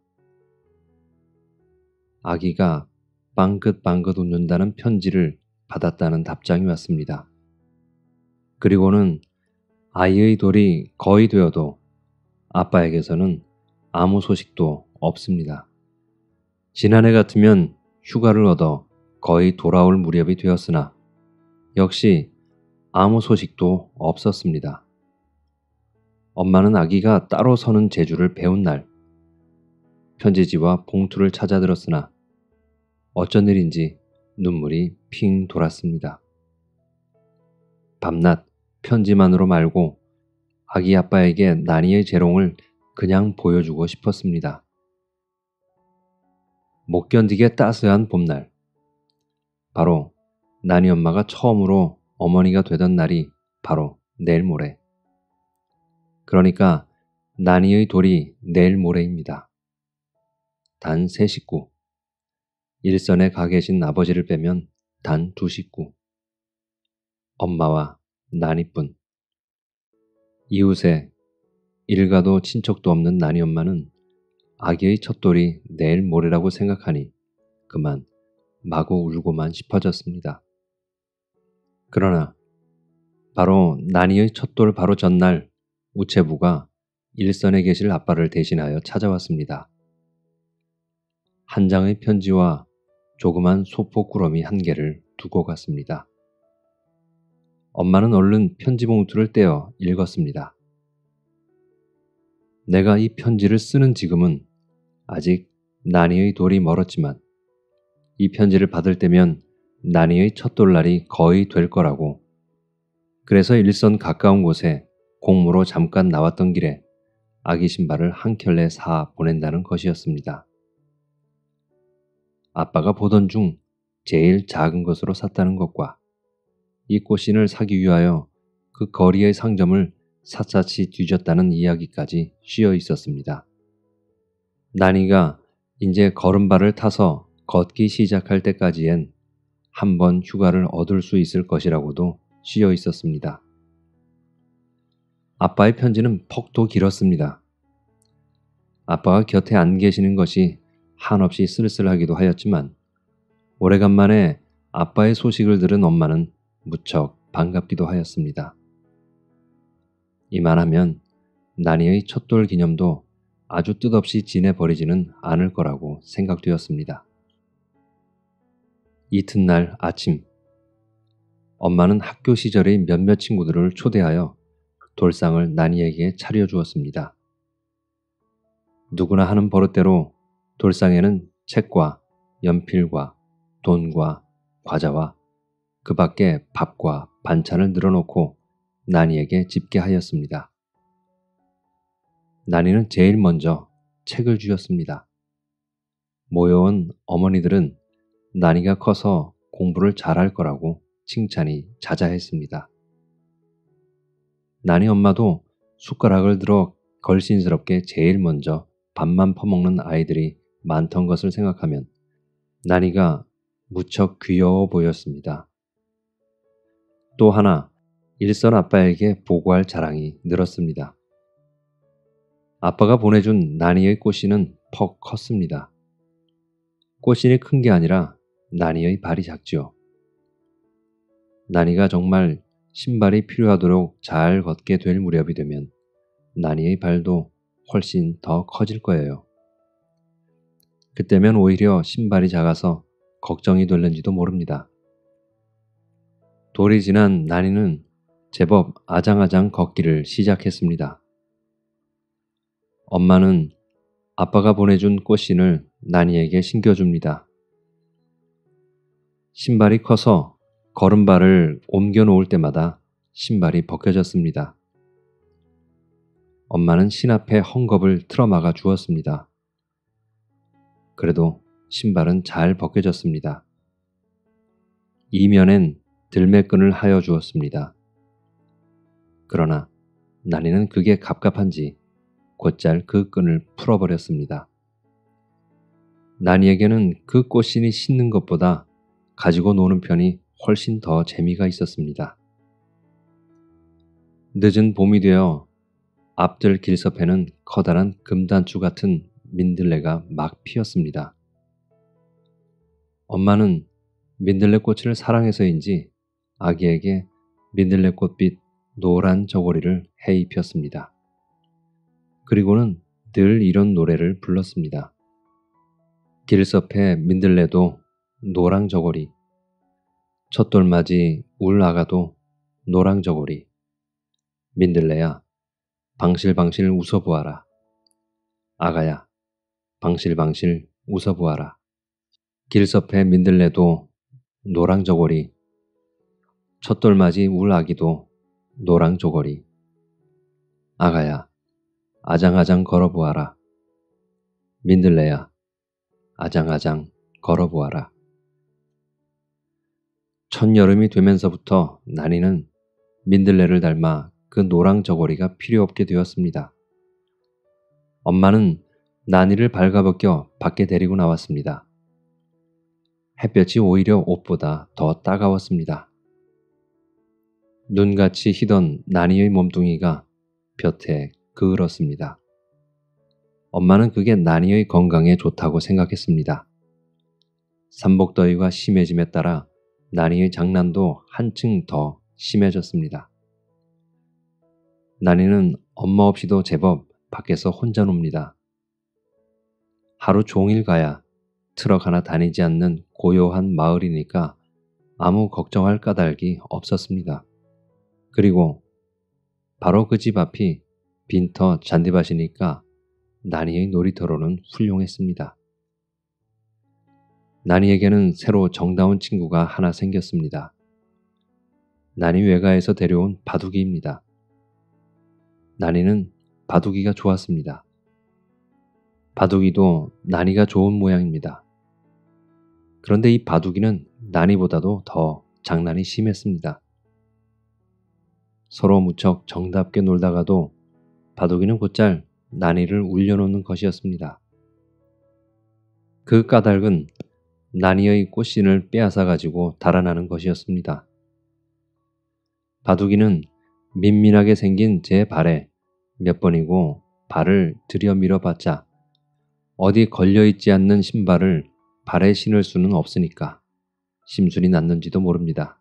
아기가 빵긋빵긋 웃는다는 편지를 받았다는 답장이 왔습니다. 그리고는 아이의 돌이 거의 되어도 아빠에게서는 아무 소식도 없습니다. 지난해 같으면 휴가를 얻어 거의 돌아올 무렵이 되었으나 역시 아무 소식도 없었습니다. 엄마는 아기가 따로 서는 재주를 배운 날 편지지와 봉투를 찾아들었으나 어쩐 일인지 눈물이 핑 돌았습니다. 밤낮 편지만으로 말고 아기 아빠에게 나니의 재롱을 그냥 보여주고 싶었습니다. 못 견디게 따스한 봄날, 바로 나니 엄마가 처음으로 어머니가 되던 날이 바로 내일 모레. 그러니까 나니의 돌이 내일 모레입니다. 단 세 식구. 일선에 가 계신 아버지를 빼면 단 두 식구. 엄마와 나니뿐. 이웃에 일가도 친척도 없는 나니 엄마는 아기의 첫돌이 내일 모레라고 생각하니 그만 마구 울고만 싶어졌습니다. 그러나 바로 나니의 첫돌 바로 전날 우체부가 일선에 계실 아빠를 대신하여 찾아왔습니다. 한 장의 편지와 조그만 소포꾸러미 한 개를 두고 갔습니다. 엄마는 얼른 편지 봉투를 떼어 읽었습니다. 내가 이 편지를 쓰는 지금은 아직 나니의 돌이 멀었지만 이 편지를 받을 때면 나니의 첫돌날이 거의 될 거라고. 그래서 일선 가까운 곳에 공무로 잠깐 나왔던 길에 아기 신발을 한 켤레 사 보낸다는 것이었습니다. 아빠가 보던 중 제일 작은 것으로 샀다는 것과 이 꽃신을 사기 위하여 그 거리의 상점을 샅샅이 뒤졌다는 이야기까지 씌어 있었습니다. 나니가 이제 걸음발을 타서 걷기 시작할 때까지엔 한 번 휴가를 얻을 수 있을 것이라고도 씌어 있었습니다. 아빠의 편지는 퍽도 길었습니다. 아빠가 곁에 안 계시는 것이 한없이 쓸쓸하기도 하였지만 오래간만에 아빠의 소식을 들은 엄마는 무척 반갑기도 하였습니다. 이만하면 나니의 첫돌 기념도 아주 뜻없이 지내버리지는 않을 거라고 생각되었습니다. 이튿날 아침, 엄마는 학교 시절의 몇몇 친구들을 초대하여 돌상을 나니에게 차려주었습니다. 누구나 하는 버릇대로 돌상에는 책과 연필과 돈과 과자와 그 밖에 밥과 반찬을 늘어놓고 나니에게 집게하였습니다. 나니는 제일 먼저 책을 주었습니다. 모여온 어머니들은 나니가 커서 공부를 잘할 거라고 칭찬이 자자했습니다. 나니 엄마도 숟가락을 들어 걸신스럽게 제일 먼저 밥만 퍼먹는 아이들이 많던 것을 생각하면 나니가 무척 귀여워 보였습니다. 또 하나, 일선 아빠에게 보고할 자랑이 늘었습니다. 아빠가 보내준 나니의 꽃씨는 퍽 컸습니다. 꽃신이 큰 게 아니라 나니의 발이 작지요. 나니가 정말 신발이 필요하도록 잘 걷게 될 무렵이 되면 나니의 발도 훨씬 더 커질 거예요. 그때면 오히려 신발이 작아서 걱정이 될는지도 모릅니다. 돌이 지난 나니는 제법 아장아장 걷기를 시작했습니다. 엄마는 아빠가 보내준 꽃신을 나니에게 신겨줍니다. 신발이 커서 걸음발을 옮겨 놓을 때마다 신발이 벗겨졌습니다. 엄마는 신 앞에 헝겊을 틀어막아 주었습니다. 그래도 신발은 잘 벗겨졌습니다. 이면엔 들매끈을 하여 주었습니다. 그러나 나니는 그게 갑갑한지 곧잘 그 끈을 풀어버렸습니다. 나니에게는 그 꽃신이 신는 것보다 가지고 노는 편이 훨씬 더 재미가 있었습니다. 늦은 봄이 되어 앞들 길섭에는 커다란 금단추 같은 민들레가 막 피었습니다. 엄마는 민들레꽃을 사랑해서인지 아기에게 민들레꽃빛 노란 저고리를 해 입혔습니다. 그리고는 늘 이런 노래를 불렀습니다. 길섭의 민들레도 노랑 저고리, 첫돌맞이 울 아가도 노랑 저고리, 민들레야 방실방실 웃어보아라. 아가야 방실방실 웃어보아라. 길섭의 민들레도 노랑 저고리, 첫돌맞이 울 아기도 노랑 저고리, 아가야 아장아장 걸어보아라. 민들레야 아장아장 걸어보아라. 첫여름이 되면서부터 나니는 민들레를 닮아 그 노랑 저고리가 필요 없게 되었습니다. 엄마는 나니를 발가벗겨 밖에 데리고 나왔습니다. 햇볕이 오히려 옷보다 더 따가웠습니다. 눈같이 희던 나니의 몸뚱이가 볕에 그을었습니다. 엄마는 그게 나니의 건강에 좋다고 생각했습니다. 삼복더위가 심해짐에 따라 나니의 장난도 한층 더 심해졌습니다. 나니는 엄마 없이도 제법 밖에서 혼자 놉니다. 하루 종일 가야 트럭 하나 다니지 않는 고요한 마을이니까 아무 걱정할 까닭이 없었습니다. 그리고 바로 그 집 앞이 빈터 잔디밭이니까 나니의 놀이터로는 훌륭했습니다. 나니에게는 새로 정다운 친구가 하나 생겼습니다. 나니 외가에서 데려온 바둑이입니다. 나니는 바둑이가 좋았습니다. 바둑이도 나니가 좋은 모양입니다. 그런데 이 바둑이는 나니보다도 더 장난이 심했습니다. 서로 무척 정답게 놀다가도 바둑이는 곧잘 나니를 울려놓는 것이었습니다. 그 까닭은 나니의 꽃신을 빼앗아 가지고 달아나는 것이었습니다. 바둑이는 민민하게 생긴 제 발에 몇 번이고 발을 들여 밀어봤자 어디 걸려있지 않는 신발을 발에 신을 수는 없으니까 심술이 났는지도 모릅니다.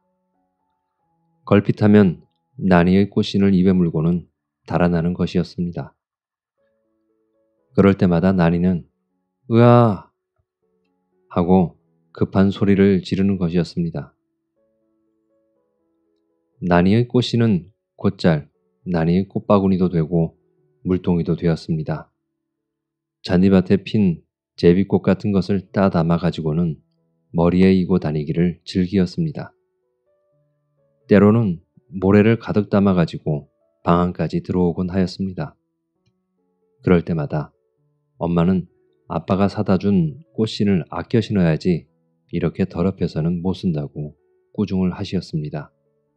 걸핏하면 나니의 꽃신을 입에 물고는 달아나는 것이었습니다. 그럴 때마다 나니는 으아 하고 급한 소리를 지르는 것이었습니다. 나니의 꽃씨는 곧잘 나니의 꽃바구니도 되고 물동이도 되었습니다. 잔디밭에 핀 제비꽃 같은 것을 따 담아 가지고는 머리에 이고 다니기를 즐기었습니다. 때로는 모래를 가득 담아 가지고 방 안까지 들어오곤 하였습니다. 그럴 때마다 엄마는 아빠가 사다 준 꽃신을 아껴 신어야지 이렇게 더럽혀서는 못 쓴다고 꾸중을 하시었습니다.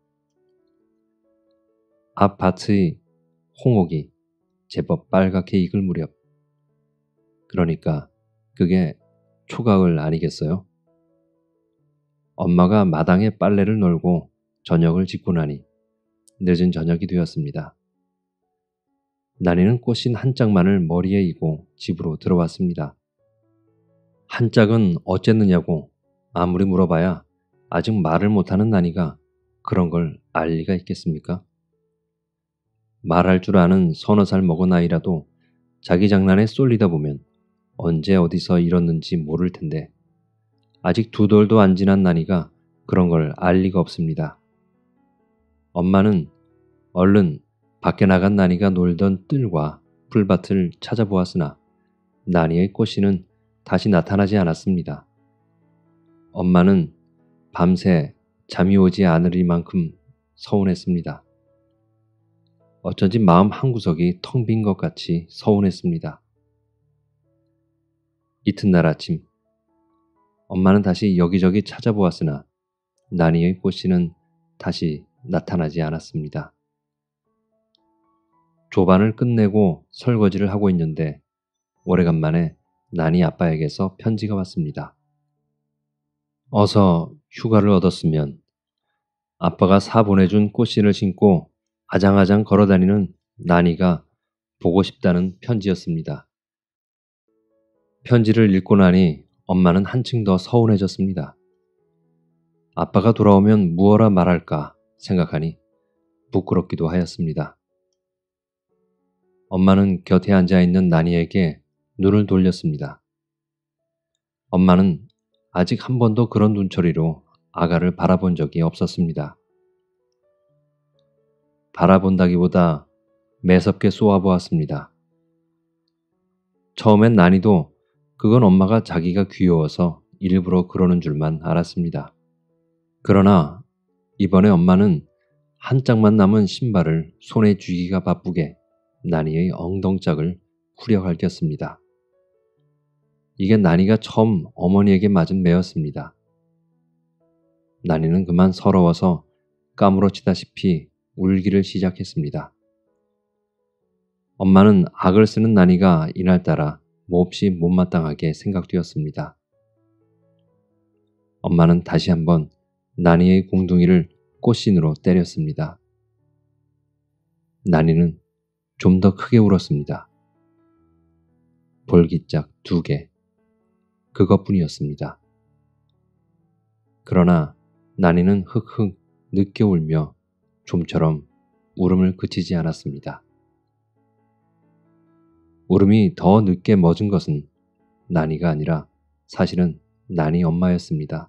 앞 밭의 홍옥이 제법 빨갛게 익을 무렵, 그러니까 그게 초가을 아니겠어요? 엄마가 마당에 빨래를 널고 저녁을 짓고 나니 늦은 저녁이 되었습니다. 나니는 꽃신 한 짝만을 머리에 이고 집으로 들어왔습니다. 한 짝은 어쨌느냐고 아무리 물어봐야 아직 말을 못하는 나니가 그런 걸 알 리가 있겠습니까? 말할 줄 아는 서너 살 먹은 아이라도 자기 장난에 쏠리다 보면 언제 어디서 잃었는지 모를 텐데 아직 두 돌도 안 지난 나니가 그런 걸 알 리가 없습니다. 엄마는 얼른 밖에 나간 나니가 놀던 뜰과 풀밭을 찾아보았으나 나니의 꽃씨는 다시 나타나지 않았습니다. 엄마는 밤새 잠이 오지 않으리만큼 서운했습니다. 어쩐지 마음 한구석이 텅 빈 것 같이 서운했습니다. 이튿날 아침 엄마는 다시 여기저기 찾아보았으나 나니의 꽃씨는 다시 나타나지 않았습니다. 조반을 끝내고 설거지를 하고 있는데 오래간만에 나니 아빠에게서 편지가 왔습니다. 어서 휴가를 얻었으면 아빠가 사 보내준 꽃신을 신고 아장아장 걸어다니는 나니가 보고 싶다는 편지였습니다. 편지를 읽고 나니 엄마는 한층 더 서운해졌습니다. 아빠가 돌아오면 무엇라 말할까 생각하니 부끄럽기도 하였습니다. 엄마는 곁에 앉아있는 나니에게 눈을 돌렸습니다. 엄마는 아직 한 번도 그런 눈초리로 아가를 바라본 적이 없었습니다. 바라본다기보다 매섭게 쏘아보았습니다. 처음엔 나니도 그건 엄마가 자기가 귀여워서 일부러 그러는 줄만 알았습니다. 그러나 이번에 엄마는 한 짝만 남은 신발을 손에 쥐기가 바쁘게 나니의 엉덩짝을 후려갈겼습니다. 이게 나니가 처음 어머니에게 맞은 매였습니다. 나니는 그만 서러워서 까무러치다시피 울기를 시작했습니다. 엄마는 악을 쓰는 나니가 이날따라 몹시 못마땅하게 생각되었습니다. 엄마는 다시 한번 나니의 궁둥이를 꽃신으로 때렸습니다. 나니는 좀 더 크게 울었습니다. 볼기짝 두 개, 그것뿐이었습니다. 그러나 나니는 흑흑 늦게 울며 좀처럼 울음을 그치지 않았습니다. 울음이 더 늦게 멎은 것은 나니가 아니라 사실은 나니 엄마였습니다.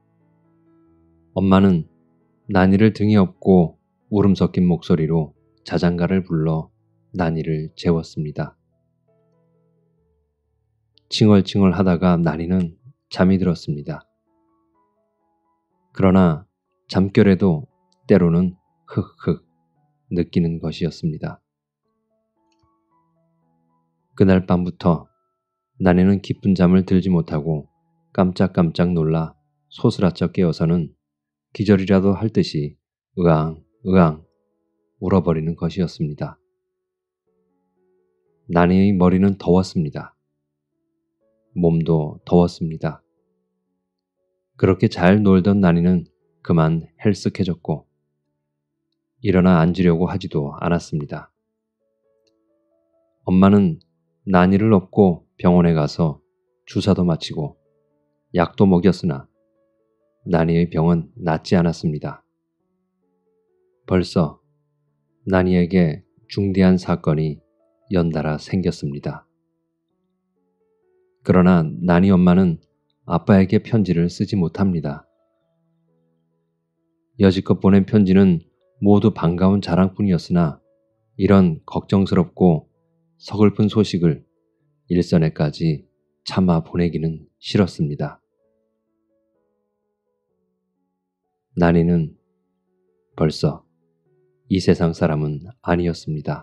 엄마는 나니를 등에 업고 울음 섞인 목소리로 자장가를 불러 나니를 재웠습니다. 칭얼칭얼 하다가 나니는 잠이 들었습니다. 그러나 잠결에도 때로는 흑흑 느끼는 것이었습니다. 그날 밤부터 나니는 깊은 잠을 들지 못하고 깜짝깜짝 놀라 소스라쳐 깨어서는 기절이라도 할 듯이 으앙 으앙 울어버리는 것이었습니다. 나니의 머리는 더웠습니다. 몸도 더웠습니다. 그렇게 잘 놀던 나니는 그만 헬쓱해졌고 일어나 앉으려고 하지도 않았습니다. 엄마는 나니를 업고 병원에 가서 주사도 맞히고 약도 먹였으나 나니의 병은 낫지 않았습니다. 벌써 나니에게 중대한 사건이 연달아 생겼습니다. 그러나 나니 엄마는 아빠에게 편지를 쓰지 못합니다. 여지껏 보낸 편지는 모두 반가운 자랑뿐이었으나 이런 걱정스럽고 서글픈 소식을 일선에까지 참아 보내기는 싫었습니다. 난이는 벌써 이 세상 사람은 아니었습니다.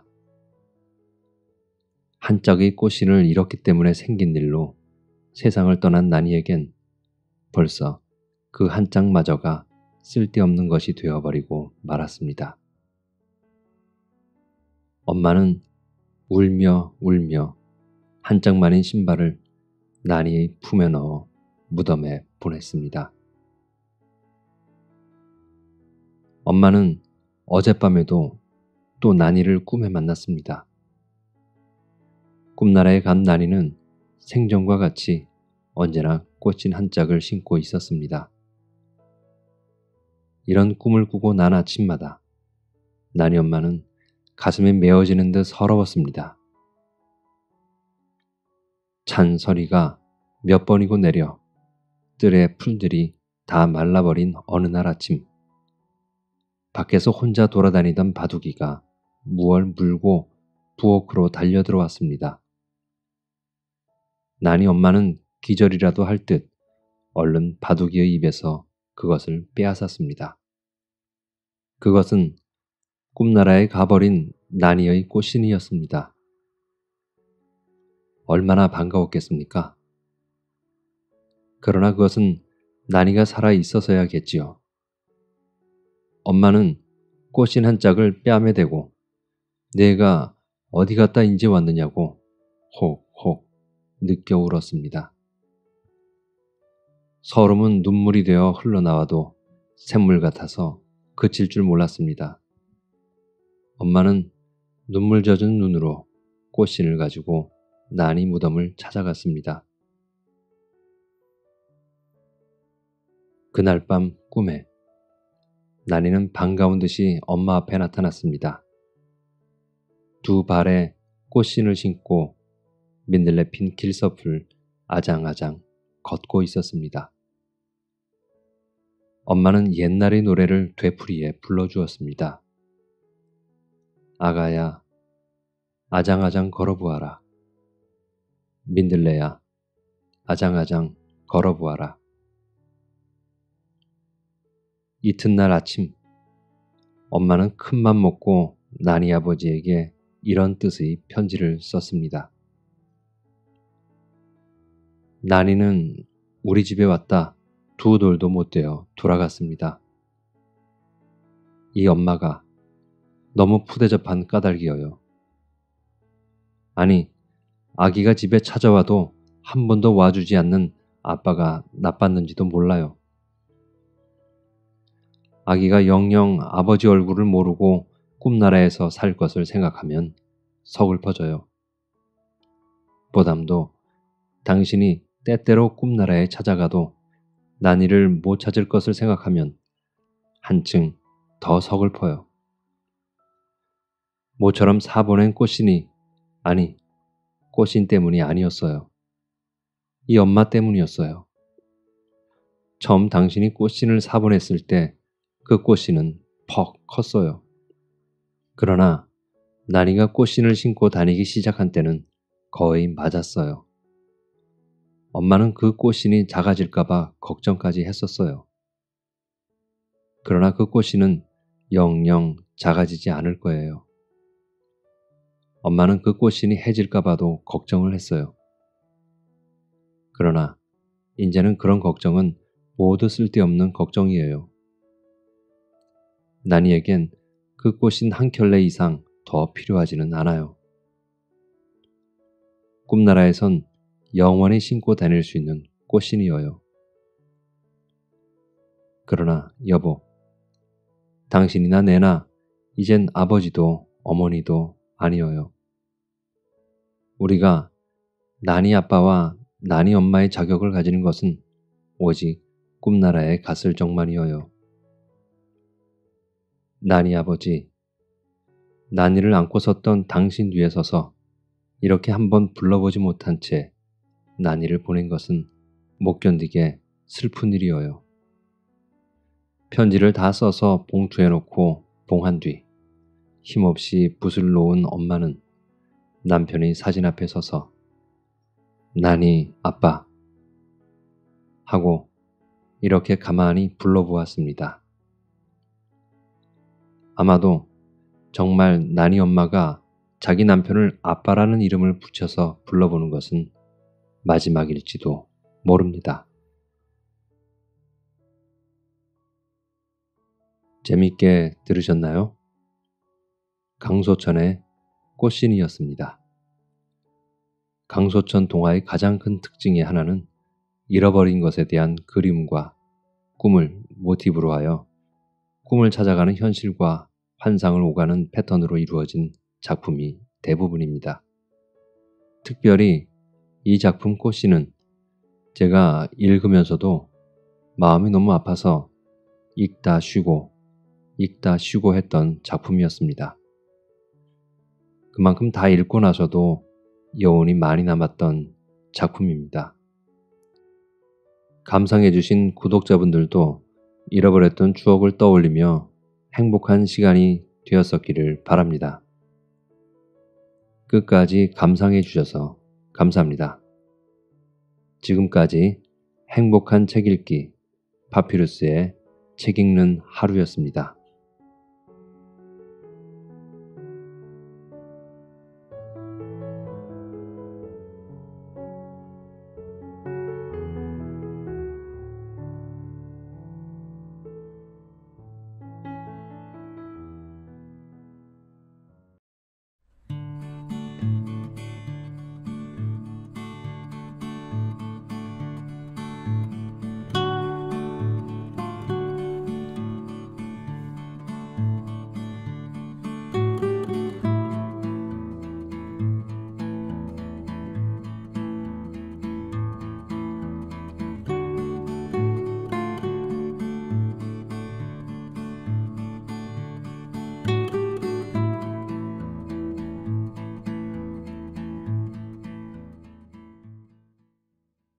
한 짝의 꽃신을 잃었기 때문에 생긴 일로 세상을 떠난 난이에겐 벌써 그 한 짝마저가 쓸데없는 것이 되어버리고 말았습니다. 엄마는 울며 울며 한 짝만인 신발을 난이의 품에 넣어 무덤에 보냈습니다. 엄마는 어젯밤에도 또 난이를 꿈에 만났습니다. 꿈나라에 간 난이는 생전과 같이 언제나 꽃신 한 짝을 신고 있었습니다. 이런 꿈을 꾸고 난 아침마다 난이 엄마는 가슴이 메어지는 듯 서러웠습니다. 찬 서리가 몇 번이고 내려 뜰의 풀들이 다 말라버린 어느 날 아침, 밖에서 혼자 돌아다니던 바둑이가 무얼 물고 부엌으로 달려들어왔습니다. 난이 엄마는 기절이라도 할 듯 얼른 바둑이의 입에서 그것을 빼앗았습니다. 그것은 꿈나라에 가버린 난이의 꽃신이었습니다. 얼마나 반가웠겠습니까? 그러나 그것은 난이가 살아 있어서야겠지요. 엄마는 꽃신 한 짝을 뺨에 대고 내가 어디 갔다 인제 왔느냐고 혹혹 느껴 울었습니다. 서름은 눈물이 되어 흘러나와도 샘물 같아서 그칠 줄 몰랐습니다. 엄마는 눈물 젖은 눈으로 꽃신을 가지고 난이 무덤을 찾아갔습니다. 그날 밤 꿈에 난이는 반가운 듯이 엄마 앞에 나타났습니다. 두 발에 꽃신을 신고 민들레 핀 길섭을 아장아장 걷고 있었습니다. 엄마는 옛날의 노래를 되풀이해 불러주었습니다. 아가야, 아장아장 걸어보아라. 민들레야, 아장아장 걸어보아라. 이튿날 아침, 엄마는 큰맘 먹고 난이 아버지에게 이런 뜻의 편지를 썼습니다. 난이는 우리 집에 왔다 두 돌도 못 되어 돌아갔습니다. 이 엄마가 너무 푸대접한 까닭이어요. 아니, 아기가 집에 찾아와도 한 번도 와주지 않는 아빠가 나빴는지도 몰라요. 아기가 영영 아버지 얼굴을 모르고 꿈나라에서 살 것을 생각하면 서글퍼져요. 보담도 당신이 때때로 꿈나라에 찾아가도 난이를 못 찾을 것을 생각하면 한층 더 서글퍼요. 모처럼 사보낸 꽃신이, 아니, 꽃신 때문이 아니었어요. 이 엄마 때문이었어요. 처음 당신이 꽃신을 사보냈을 때 그 꽃신은 퍽 컸어요. 그러나 난이가 꽃신을 신고 다니기 시작한 때는 거의 맞았어요. 엄마는 그 꽃신이 작아질까봐 걱정까지 했었어요. 그러나 그 꽃신은 영영 작아지지 않을 거예요. 엄마는 그 꽃신이 해질까봐도 걱정을 했어요. 그러나 이제는 그런 걱정은 모두 쓸데없는 걱정이에요. 난이에겐 그 꽃신 한 켤레 이상 더 필요하지는 않아요. 꿈나라에선 영원히 신고 다닐 수 있는 꽃신이어요. 그러나 여보, 당신이나 내나 이젠 아버지도 어머니도 아니어요. 우리가 난이 아빠와 난이 엄마의 자격을 가지는 것은 오직 꿈나라에 갔을 적만이어요. 난이 아버지, 난이를 안고 섰던 당신 뒤에 서서 이렇게 한번 불러보지 못한 채 난이를 보낸 것은 못 견디게 슬픈 일이어요. 편지를 다 써서 봉투에 넣고 봉한 뒤 힘없이 붓을 놓은 엄마는 남편의 사진 앞에 서서 나니 아빠 하고 이렇게 가만히 불러보았습니다. 아마도 정말 나니 엄마가 자기 남편을 아빠라는 이름을 붙여서 불러보는 것은 마지막일지도 모릅니다. 재밌게 들으셨나요? 강소천의 꽃신이었습니다. 강소천 동화의 가장 큰 특징의 하나는 잃어버린 것에 대한 그리움과 꿈을 모티브로 하여 꿈을 찾아가는 현실과 환상을 오가는 패턴으로 이루어진 작품이 대부분입니다. 특별히 이 작품 꽃씨는 제가 읽으면서도 마음이 너무 아파서 읽다 쉬고 읽다 쉬고 했던 작품이었습니다. 그만큼 다 읽고 나서도 여운이 많이 남았던 작품입니다. 감상해주신 구독자분들도 잃어버렸던 추억을 떠올리며 행복한 시간이 되었었기를 바랍니다. 끝까지 감상해 주셔서 감사합니다. 지금까지 행복한 책 읽기 파피루스의 책 읽는 하루였습니다.